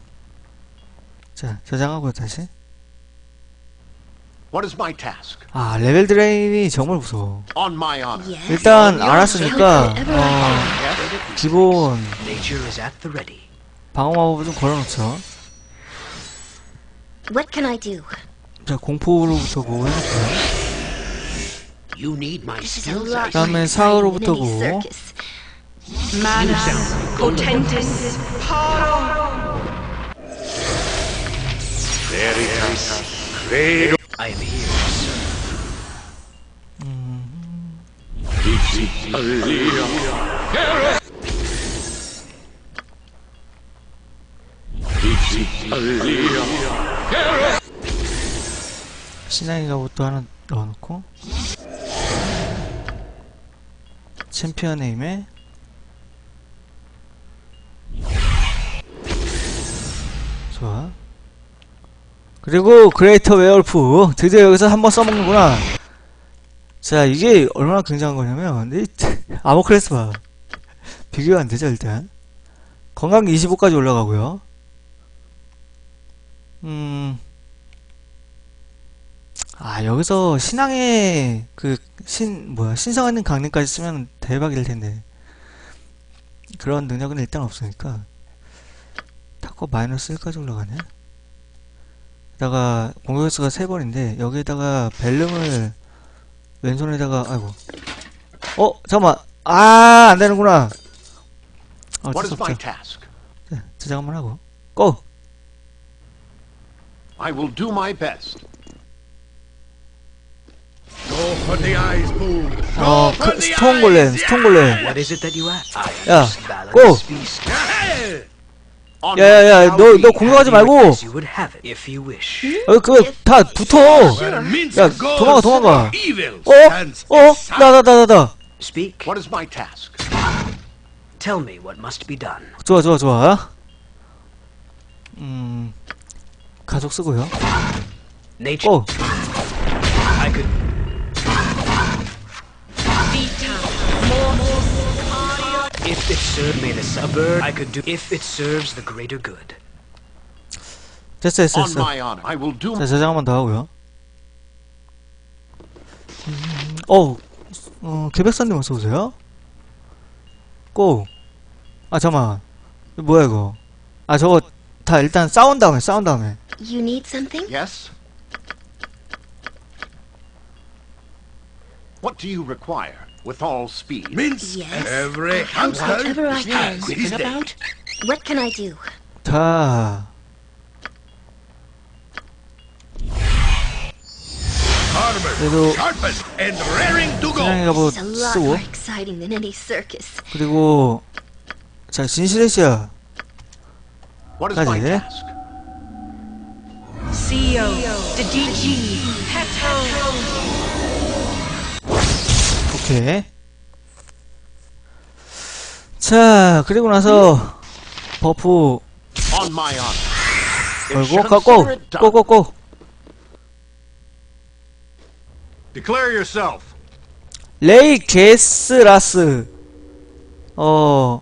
자, 저장하고 다시. What is my task? 아, 레벨 드레인이 정말 무서워. On my honor. Yes. 일단 알았으니까 어, 기본 Nature is at the ready. 방어 마법을 좀 걸어놓죠. What can I do? 자, 공포로부터 보고 해놓고요. You need my This is a skills. lot I 다음에 more exciting 사으로부터 than any 보고 circus. Mana potentis paro. I am here to serve. 신앙의 갑옷도 하나 넣어놓고 챔피언의 힘에 좋아. 그리고 그레이터 웨어울프 드디어 여기서 한번 써먹는구나. 자, 이게 얼마나 굉장한 거냐면 이 아모클레스 봐. 비교가 안 되죠. 일단 건강 이십오까지 올라가고요. 음... 아, 여기서 신앙의 그 신 뭐야 신성한 강림까지 쓰면 대박일 텐데 그런 능력은 일단 없으니까 타코 마이너스 일까지 올라가네. 게다가 공격수가 세 번인데 여기에다가 벨름을 왼손에다가 아이고 어 잠깐만 아 안되는구나. 어, What is my 없죠. task? 자, 저장 한번 하고 고! I will do my best. 어 그, 스톤 골렘 스톤 골렘 What is it that you ask? I 야, understand balance 고! species. On 야야야 my 너 너 shall be. 공격하지 말고 As you would have it, if you wish. 어 그거 다 붙어. 야 도망가 도망가. 어? 어? 나 나 나 나 나. Speak. What is my task? Tell me what must be done. 좋아 좋아 좋아. 음 가족 쓰고요. Nature. 고! I could. If it served me the suburb, I could do. If it serves the greater good. 됐어 됐어 On 됐어. my honor. I will do. 자 저장 한 번 더 하고요. 음, 어, 어 개백선님 어서 오세요. 고. 아 잠만. 이거 뭐야 이거? 아 저거 다 일단 싸운 다음에 싸운 다음에. You need something? Yes. What do you require? With all speed. Yes. Whatever I can. Quicken about? What can I do? 자. 그래도 신앙의 갑옷 It's a lot 쓰고 more exciting than any circus. 그리고 자 진실의 씨야. What is my 까지. task? C O Digi Peto. 오케이. 자 그리고 나서 버프 On my honor. It 걸고 shall 가고 consider it done. 고고고. Declare yourself. 레이 게스라스. 어.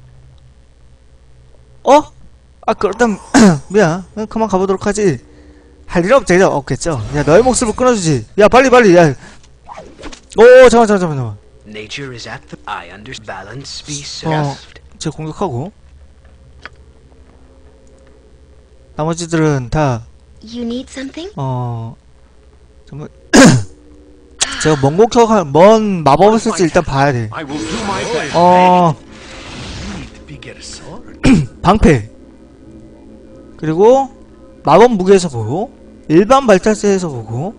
어? 아 그렇다면 미안. 그만 가보도록 하지. 할 일 없지 없겠죠. 야 너의 목숨을 끊어주지. 야 빨리 빨리. 야. 오 잠깐 잠깐 잠깐. Nature is at the. I understand balance be 어. served. 제 공격하고. 나머지들은 다 You need something? 어. 정말 제가 먼 공격할 먼 마법을 쓸지 일단 봐야 돼. I will do my best. 어. 방패. 그리고 마법 무게에서 보고 일반 발달세에서 보고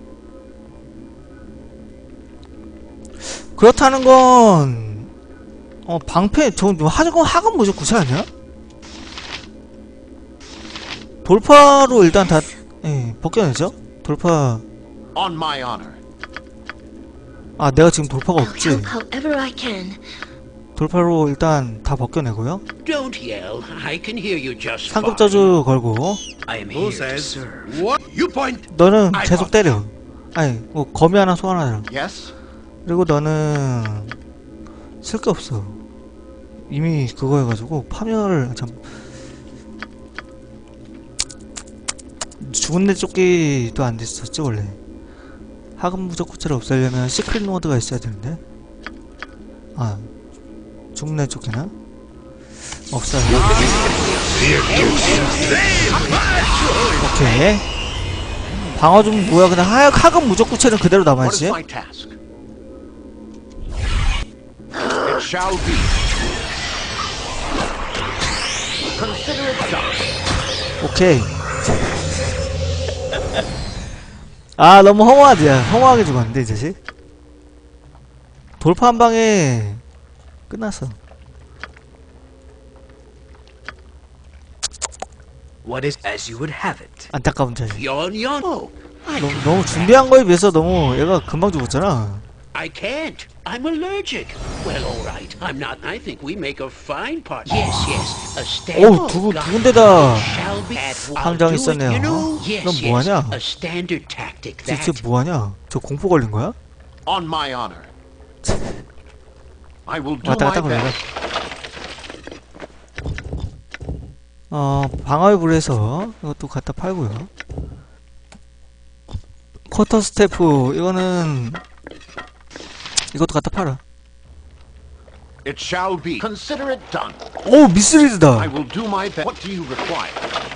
그렇다는 건 어 방패 저 하건 하건 뭐죠 구체 아니야? 돌파로 일단 다 예, 벗겨내죠? 돌파. On my honor. 아 내가 지금 돌파가 I'll 없지. help however I can. 돌파로 일단 다 벗겨내고요. Don't yell. I can hear you just 상급 fine. 저주 걸고. I am here to serve. What? You point. 너는 I 계속 때려. 아니 뭐 거미 하나 소 하나잖아. Yes? 그리고 너는 쓸 게 없어. 이미 그거 해가지고 파멸을 참 죽은 내 쫓기도 안 됐었지 원래. 하급 무적 구체를 없애려면 시크릿 모드가 있어야 되는데. 아 죽은 내 쫓기나? 없어요. 오케이. 방어 좀 뭐야? 그냥 하, 하급 무적 구체는 그대로 What 남아있지. is my task? It shall be. Consider it done. 오케이. 아 너무 허무하지. 허무하게 죽었는데 이 자식. 돌파 한 방에 끝났어. What is as you would have it? 안타까운 자식. Yawn, yawn. Oh, I, 너무, 너무 준비한 거에 비해서 너무 얘가 금방 죽었잖아. I can't. I'm allergic. Well, all right. I'm not. I think we make a fine part. Yes, yes. A stand. 어우, 두, 두 군데다 Shall be at 함정 I'll do it, 있었네요. you know? 넌 Yes, 뭐하냐? yes. A standard tactic. 쟤, That. 쟤 뭐하냐? 저 공포 걸린 거야? On my honor. I will do 왔다 my 갔다 걸려라. best. 어, 방어의 불에서 이것도 갖다 팔고요. 쿼터 스태프 이거는 이것도 갖다 팔아. It shall be. Consider it done. 오 미스리드다. I will do my best. What do you require?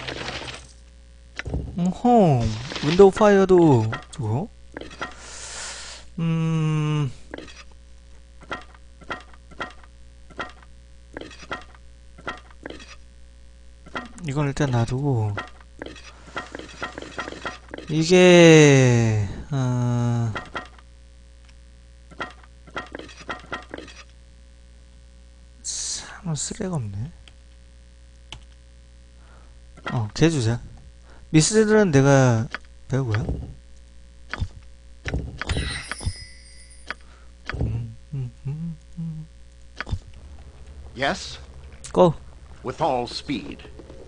어허 윈도우 파이어도 주고. 음 이건 일단 놔두고 이게 어... 참 쓰레가 없네. 어, 걔 주자. 미스들은 내가 배우고요. 음, 음, 음, 음. Yes? 고! With all speed.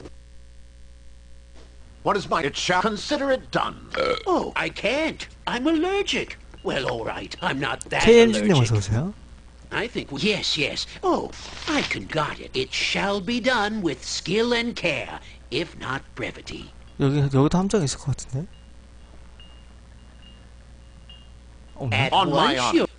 What is my... It shall... Consider it done. Oh, I can't. I'm allergic. Well, all right. I'm not that 케이엔지님 allergic. 어서오세요. I think. We, yes, yes. Oh, I can got it. It shall be done with skill and care, if not brevity. 여기, 여기도 함정 있을 것 같은데? 없나? At On my once, honor. you.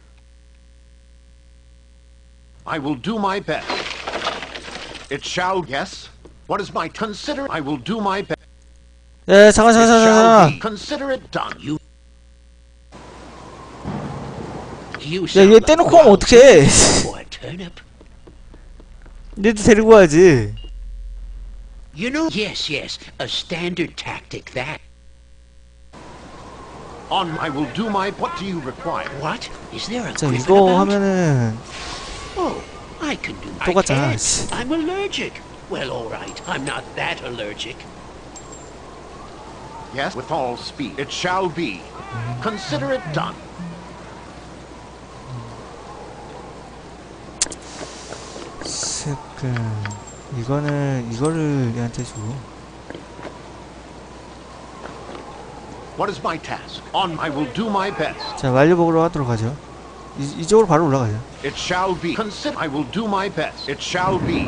I will do my best. It shall... Yes? What is my... Consider... I will do my best. 예, 잠깐, 잠깐, It 잠깐, shall 잠깐. be. Consider it done. You. You 야, sound 얘 like 떼놓고 하면 wild 어떡해. for a turnip. 얘도 데리고 와야지. You know. Yes, yes. A standard tactic. That. On... I will do my... What do you require? What? Is there a 자, griffin 이거 about? 하면은 Oh, I can do. I 똑같잖아, can't. 씨. I'm allergic. Well, all right. I'm not that allergic. Yes? With all speed. It shall be. Consider it done. 스크 이거는 이거를 얘한테 주고. What is my task? On... I will do my best. 자, 완료복으로 하도록 하죠. 이, 이쪽으로 바로 올라가죠. It shall be. Consider... I will do my best. It shall be.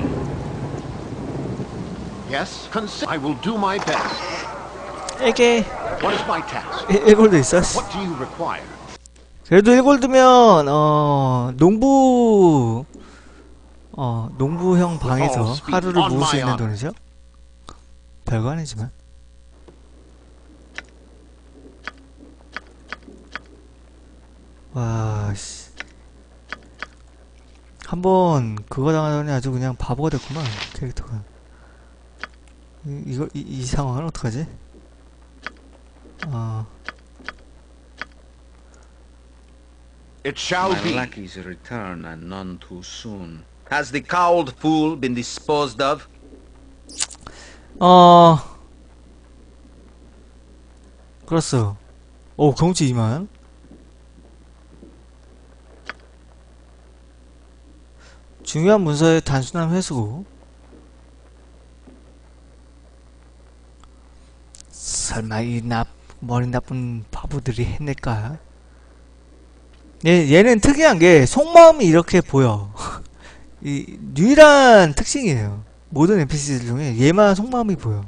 Yes? Consider... I will do my best. 에게 What is my task? 일 골드 있어. What do you require? 그래도 일 골드면 어 농부 어 농부형 방에서 하루를 모을 수 있는 돈이죠. 별거 아니지만. 와 씨. 한번 그거 당하더니 아주 그냥 바보가 됐구만 캐릭터가. 이, 이거 이, 이 상황은 어떡하지? 어. It shall My be. lackeys return, and none too soon. Has the cowled fool been disposed of? 어. 그렇소. 오, 경치 이만. 중요한 문서의 단순한 회수고. 설마 이 나, 머리 나쁜 바보들이 해낼까? 얘, 얘는 특이한 게 속마음이 이렇게 보여. 이 유일한 특징이에요. 모든 엔피씨들 중에 얘만 속마음이 보여.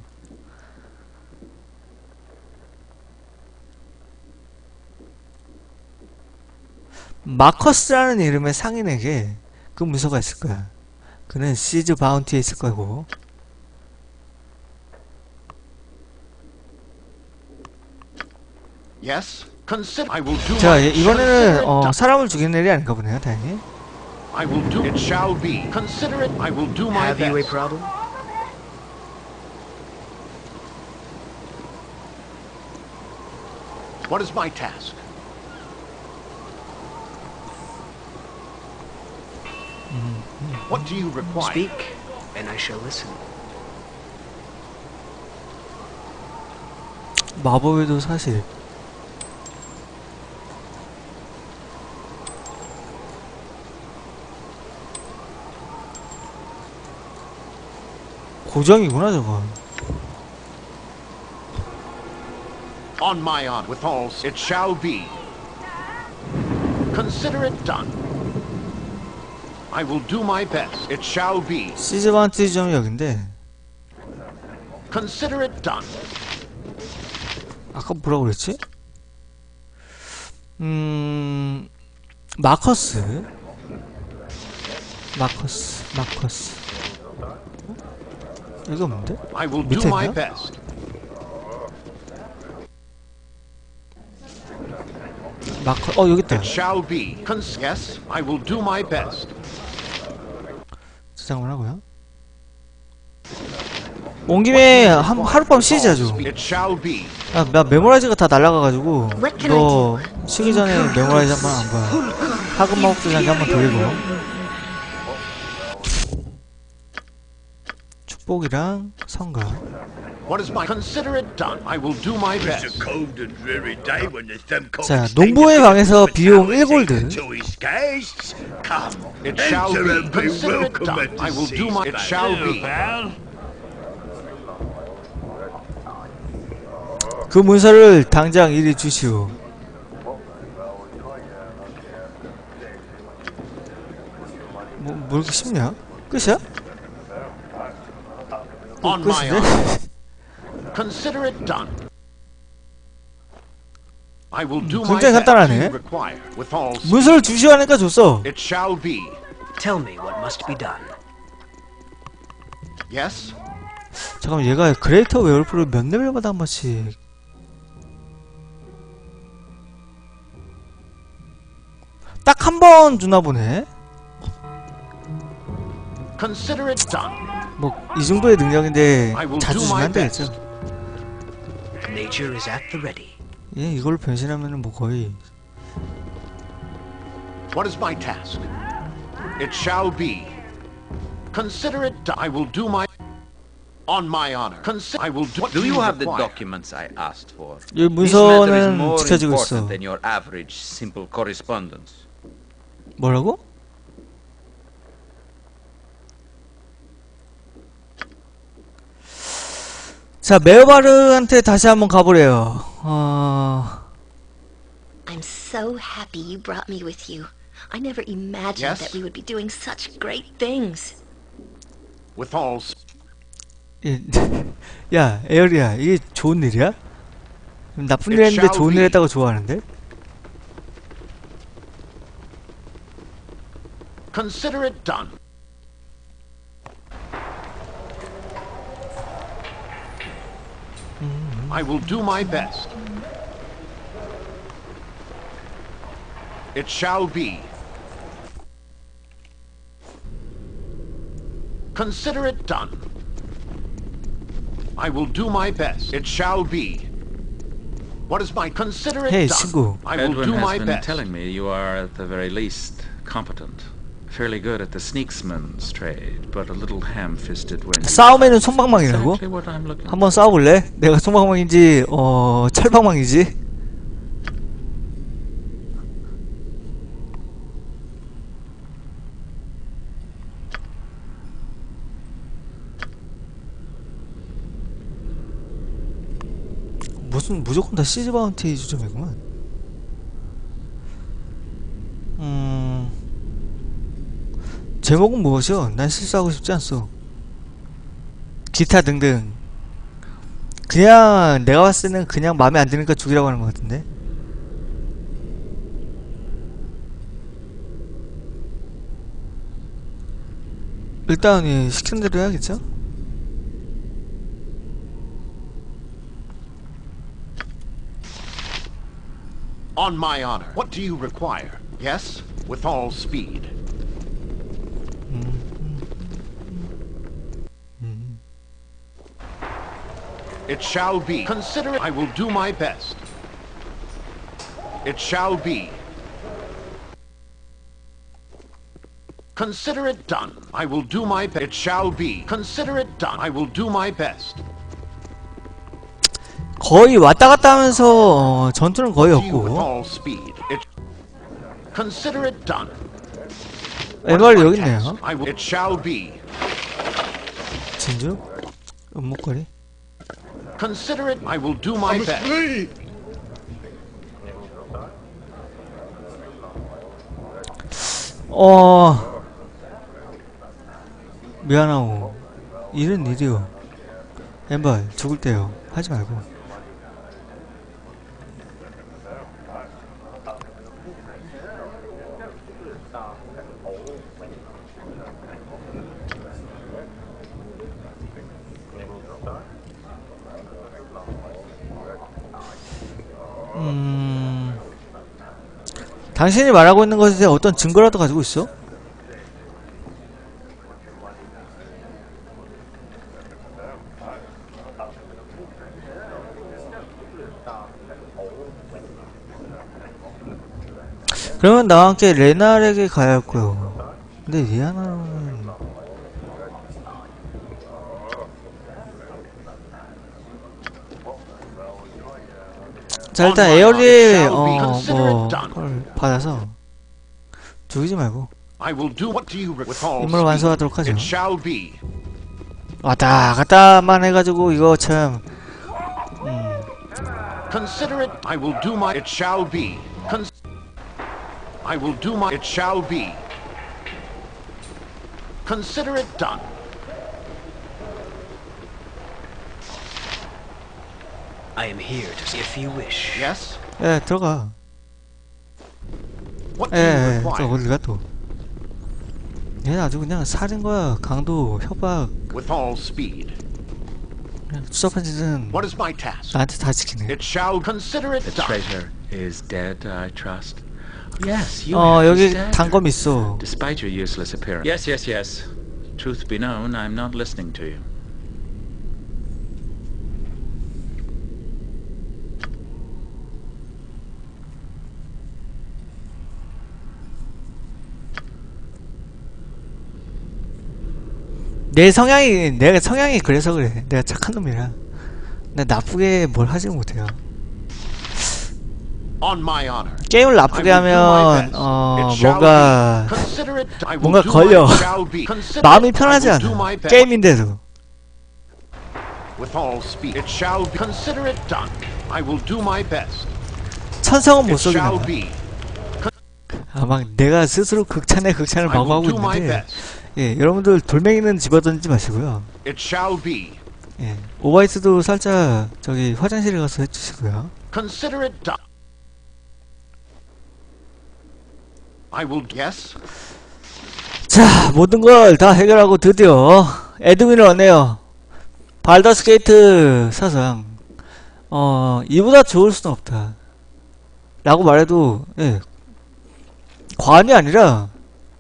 마커스라는 이름의 상인에게 그 문서가 있을 거야. 그는 시즈 바운티에 있을 거고. Yes, consider. I will do 자, my 이번에는 어, 사람을 죽이는 일이 아닌가 보네요, 다행히. I will do it. Shall be. Consider it. I will do my Have you a best. problem? What is my task? What do you require? Speak, and I shall listen. 마법에도 사실 고정이구나 저거. On my honor, with all, it shall be. Consider it done. I will do my best. It shall be. 시즈 바운티 지점이 여긴데 Consider it done. 아까 뭐라고 그랬지? 음... 마커스 마커스 마커스 이거 뭔데? I will do 밑에 my 있나? best. 마커.. 어 여기 있다. It shall be. Cons yes, I will do my best. 저장을 하고요. 온 김에 한, 하룻밤 쉬자죠. It shall be. 아, 나 메모라이즈가 다 날라가가지고 너 쉬기 전에 메모라이즈 한번 안 봐요. 하급 마법사장기 한번 돌리고 축복이랑 성가. What is my consider it done? I will do my best. 자, 농부의 방에서 비용 일 골드. It shall be. Consider it done. I will do my. It shall be. 그 문서를 당장 이리 주시오. 뭐, 뭐 이렇게 쉽냐? 끝이야? On my honor. Consider it done. I will do my 굉장히 best 간단하네. you require with all speed. 문서를 주시오 하니까 줬어. It shall be. Tell me what must be done. Yes. 잠깐만, 얘가 그레이터 웨어울프를 몇 레벨마다 한 번씩 딱 한 번 주나 보네. Consider it done. 뭐 이 정도의 능력인데 I will 자주 do 주면 my 안 되겠죠. Nature is at the ready. 예, 이걸로 변신하면은 뭐 거의. What is my task? It shall be. Consider it done. I will do my. On my honor. Consider. I will do. What Do you have the require? documents I asked for? 이 This matter is 문서는 more 지켜지고 있어. important than your average simple correspondence. 뭐라고? 자, 메어바르한테 다시 한번 가보래요. 어... I'm so happy you brought me with you. I never imagined Yes? that we would be doing such great things. With all. s- 예, 야, 에어리야, 이게 좋은 일이야? 나쁜 일 It 했는데 shall 좋은 일 be. 했다고 좋아하는데? Consider it done. I will do my best. It shall be. Consider it done. I will do my best. It shall be. What is my consider it Hey, done? 친구. I will Edwin do has my been best. telling me you are at the very least competent. Fairly good at the sneaksman's trade, but a little ham-fisted when 싸움에는 손방망이라고? exactly what I'm looking 한번 싸워볼래? 내가 손방망인지 어... 철방망이지? 무슨 무조건 다 시즈 바운티 주점이구만. 음... 제목은 무엇이요? 난 실수하고 싶지 않소. 기타 등등. 그냥 내가 봤을 때는 그냥 마음에 안 드니까 죽이라고 하는 것 같은데. 일단 예, 시키는 대로 해야겠죠? On my honor. What do you require? Yes? With all speed. It shall be. Consider it. I will do my best. It shall be. Consider it done. I will do my best. It shall be. Consider it done. I will do my best. 거의 왔다 갔다 하면서 어, 전투는 거의 With 없고. all speed. It. Consider it done. 에바를 여기 있네요. I will. It shall be. 진주? 음목걸이? Consider it. I will do my best. 어... 미안하오. 일은 일이오. 엠발 죽을 때요. 하지 말고. 음... 당신이 말하고 있는 것에 대해 어떤 증거라도 가지고 있어? 그러면 나와 함께 레날에게 가야 할 거요. 근데 리아나는... 자 일단 에어리의 어뭐 걸 받아서 죽이지 말고 임무를 완수하도록 하죠. 왔다 갔다만 해가지고 이거 참 음. Consider it. I will do my. It shall be. Con I will do my. It shall be. Consider it done. I am here to see if you wish. Yes. 예 들어가. What do you 예, 예, 저 require? 어디 가 또? 얘는 아주 그냥 살인과 강도, 협박, With all speed. 그냥 추잡한 짓은 What is my task? 나한테 다 지키네. It shall consider it The done. traitor is dead, I trust. Yes, you 어 have 여기 his dagger, 단검 있어. despite your useless appearance. Yes, yes, yes. Truth be known, I'm not listening to you. 내 성향이 내가 성향이 그래서 그래. 내가 착한 놈이라. 나 나쁘게 뭘 하지 못해요. On my honor. 게임을 나쁘게 하면 어 뭔가 뭔가 걸려. 마음이 편하지 않아. 게임인데도. With all speed. It shall be. Consider it done. I will do my best. 천성은 못 It shall 속이나. be. 아 막 내가 스스로 극찬에 극찬을 I 마구 will 하고 do my 있는데 best. 예 여러분들 돌멩이는 집어던지지 마시고요. It shall be. 예 오바이트도 살짝 저기 화장실에 가서 해주시고요. Consider it done. I will guess. 자 모든 걸 다 해결하고 드디어 에드윈을 얻네요. 발더스 게이트 사상 어 이보다 좋을 수는 없다 라고 말해도 예 과언이 아니라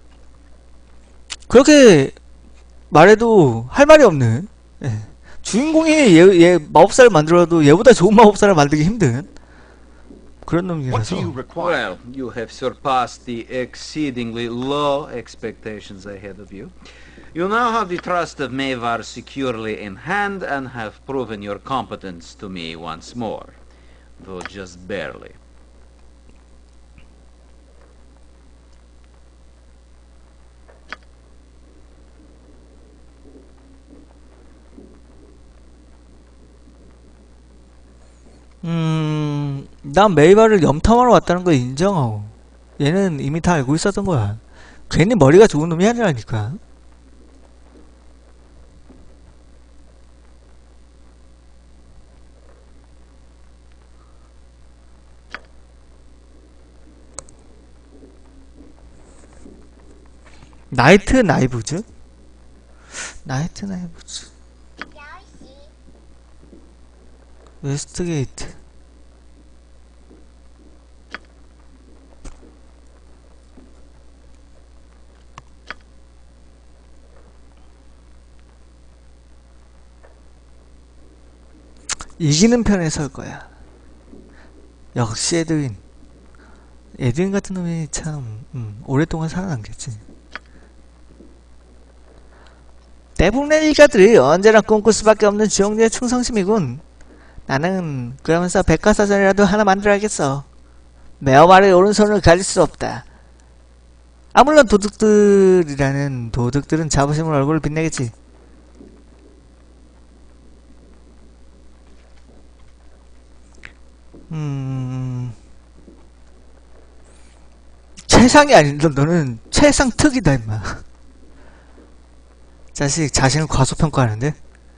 그렇게 말해도 할 말이 없는 예. 주인공이 얘, 얘 마법사를 만들어도 얘보다 좋은 마법사를 만들기 힘든 그런 놈이라서. Well, you have surpassed the exceedingly low expectations I had of you. You now have the trust of Mavar securely in hand and have proven your competence to me once more, though just barely. 음, 난 메이바를 염탐하러 왔다는 걸 인정하고, 얘는 이미 다 알고 있었던 거야. 괜히 머리가 좋은 놈이 아니라니까. 나이트 나이브즈? 나이트 나이브즈. 웨스트게이트. 이기는 편에 설 거야. 역시 에드윈. 에드윈 같은 놈이 참 음, 오랫동안 살아남겠지. 대부분의 일가들이 언제나 꿈꿀 수밖에 없는 주영리의 충성심이군. 나는 그러면서 백과사전이라도 하나 만들어야겠어. 메어말의 오른손을 가릴 수 없다. 아 물론 도둑들이라는 도둑들은 자부심으로 얼굴을 빛내겠지. 음... 최상이 아닌데 너는 최상특이다 임마. 자식 자신을 과소평가하는데?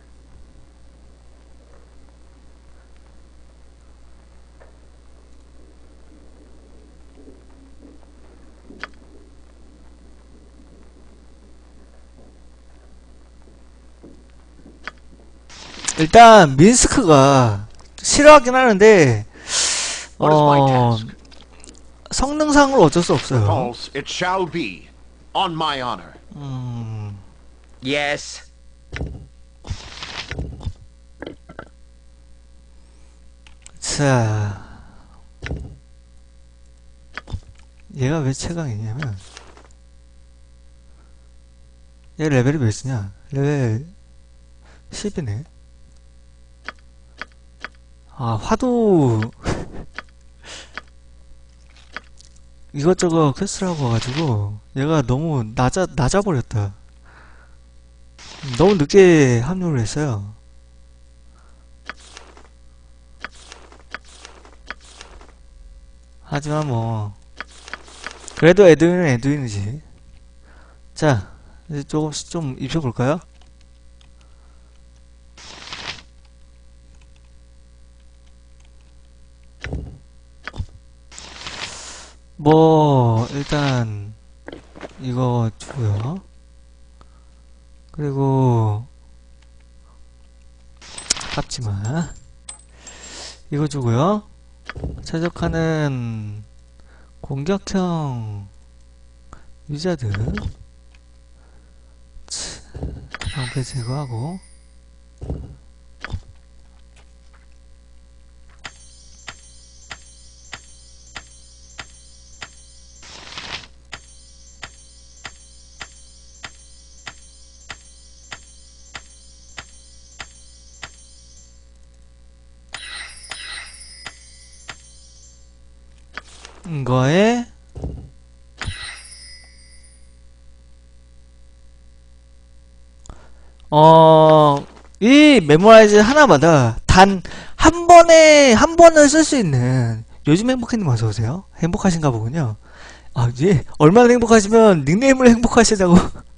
일단 민스크가 싫어하긴 하는데 어... 성능상으로 어쩔 수 없어요. It shall be on my honor. 음... Yes. 자, 얘가 왜 최강이냐면 얘 레벨이 몇이냐? 레벨 십이네. 아, 화도 이것저것 퀘스트를 하고 와가지고 얘가 너무 낮아, 낮아버렸다. 너무 늦게 합류를 했어요. 하지만 뭐 그래도 에드윈은 에드윈이지. 자, 이제 조금씩 좀 입혀볼까요? 뭐 일단 이거 주고요. 그리고 아깝지만 이거 주고요. 최적화는 공격형 유자들 방패 제거하고 이거에 어, 이 메모라이즈 하나마다 단 한 번에 한 번을 쓸 수 있는 요즘 행복해님 어서오세요. 행복하신가 보군요. 아, 예. 얼마나 행복하시면 닉네임을 행복하시다고.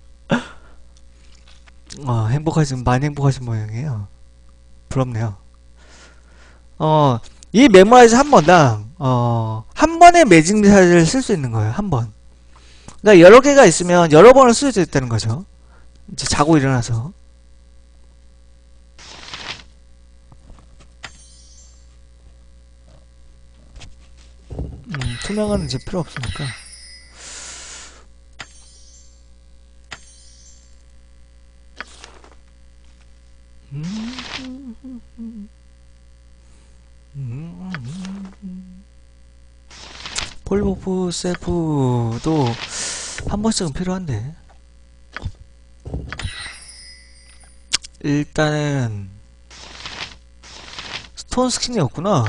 어, 행복하신, 많이 행복하신 모양이에요. 부럽네요. 어, 이 메모라이즈 한 번당, 어, 한 번에 매직 미사일을 쓸 수 있는 거예요. 한 번. 그러니까 여러 개가 있으면 여러 번을 쓸 수 있다는 거죠. 이제 자고 일어나서. 음, 투명은 이제 필요 없으니까. 음, 음, 폴버프 셀프도 한 번씩은 필요한데. 일단은 스톤 스킨이 없구나.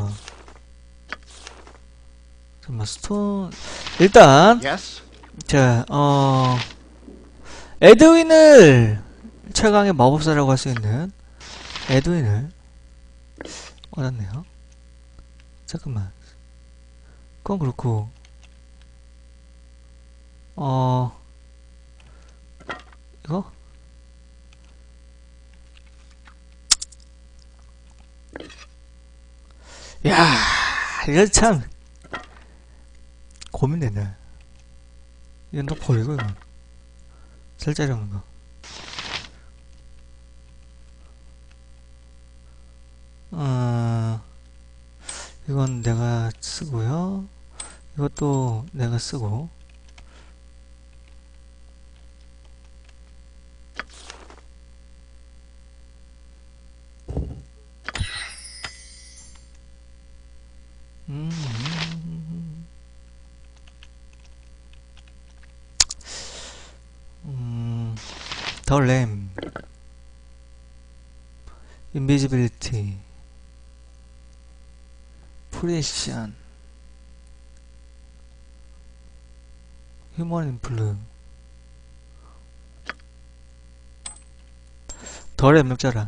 잠깐만, 스톤 일단 Yes. 자, 어 에드윈을 최강의 마법사라고 할 수 있는 에드윈을 얻었네요. 잠깐만. 그건 그렇고, 어, 이거? 야, 이거 참 고민되네. 이건 또 버리고, 이건 셀 자리 없는 거. 어, 이건 내가 쓰고요. 이것도 내가 쓰고. 음, 음, 더 램, 인비지빌리티, 프레션, 휴먼 인플루, 더 램 넉자라.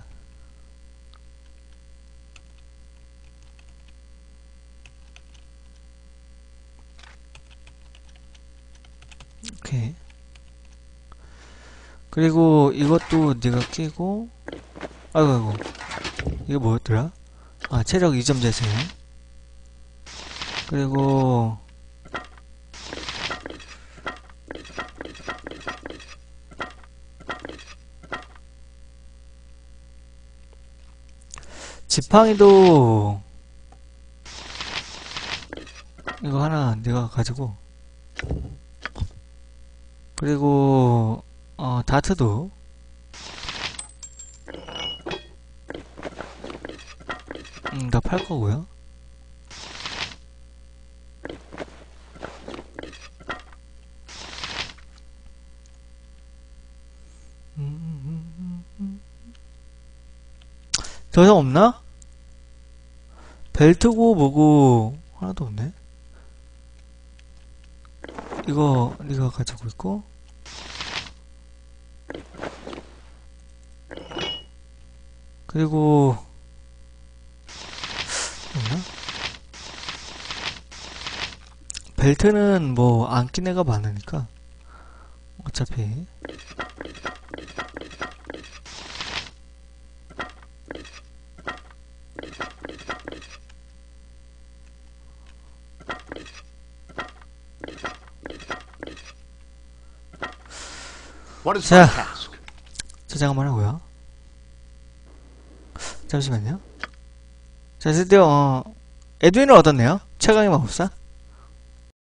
오케이. 그리고 이것도 네가 끼고. 아이고 아이고, 이거 뭐였더라? 아, 체력 이 점 재생. 그리고 지팡이도 이거 하나 네가 가지고. 그리고 어 다트도 음, 다 팔 거고요. 더 이상 없나? 벨트고 뭐고 하나도 없네. 이거 네가 가지고 있고. 그리고 없나? 벨트는 뭐 안 낀 애가 많으니까 어차피. 자, 저장 한번 하고요. 잠시만요. 자, 드디어 어, 에드윈을 얻었네요. 최강의 마법사.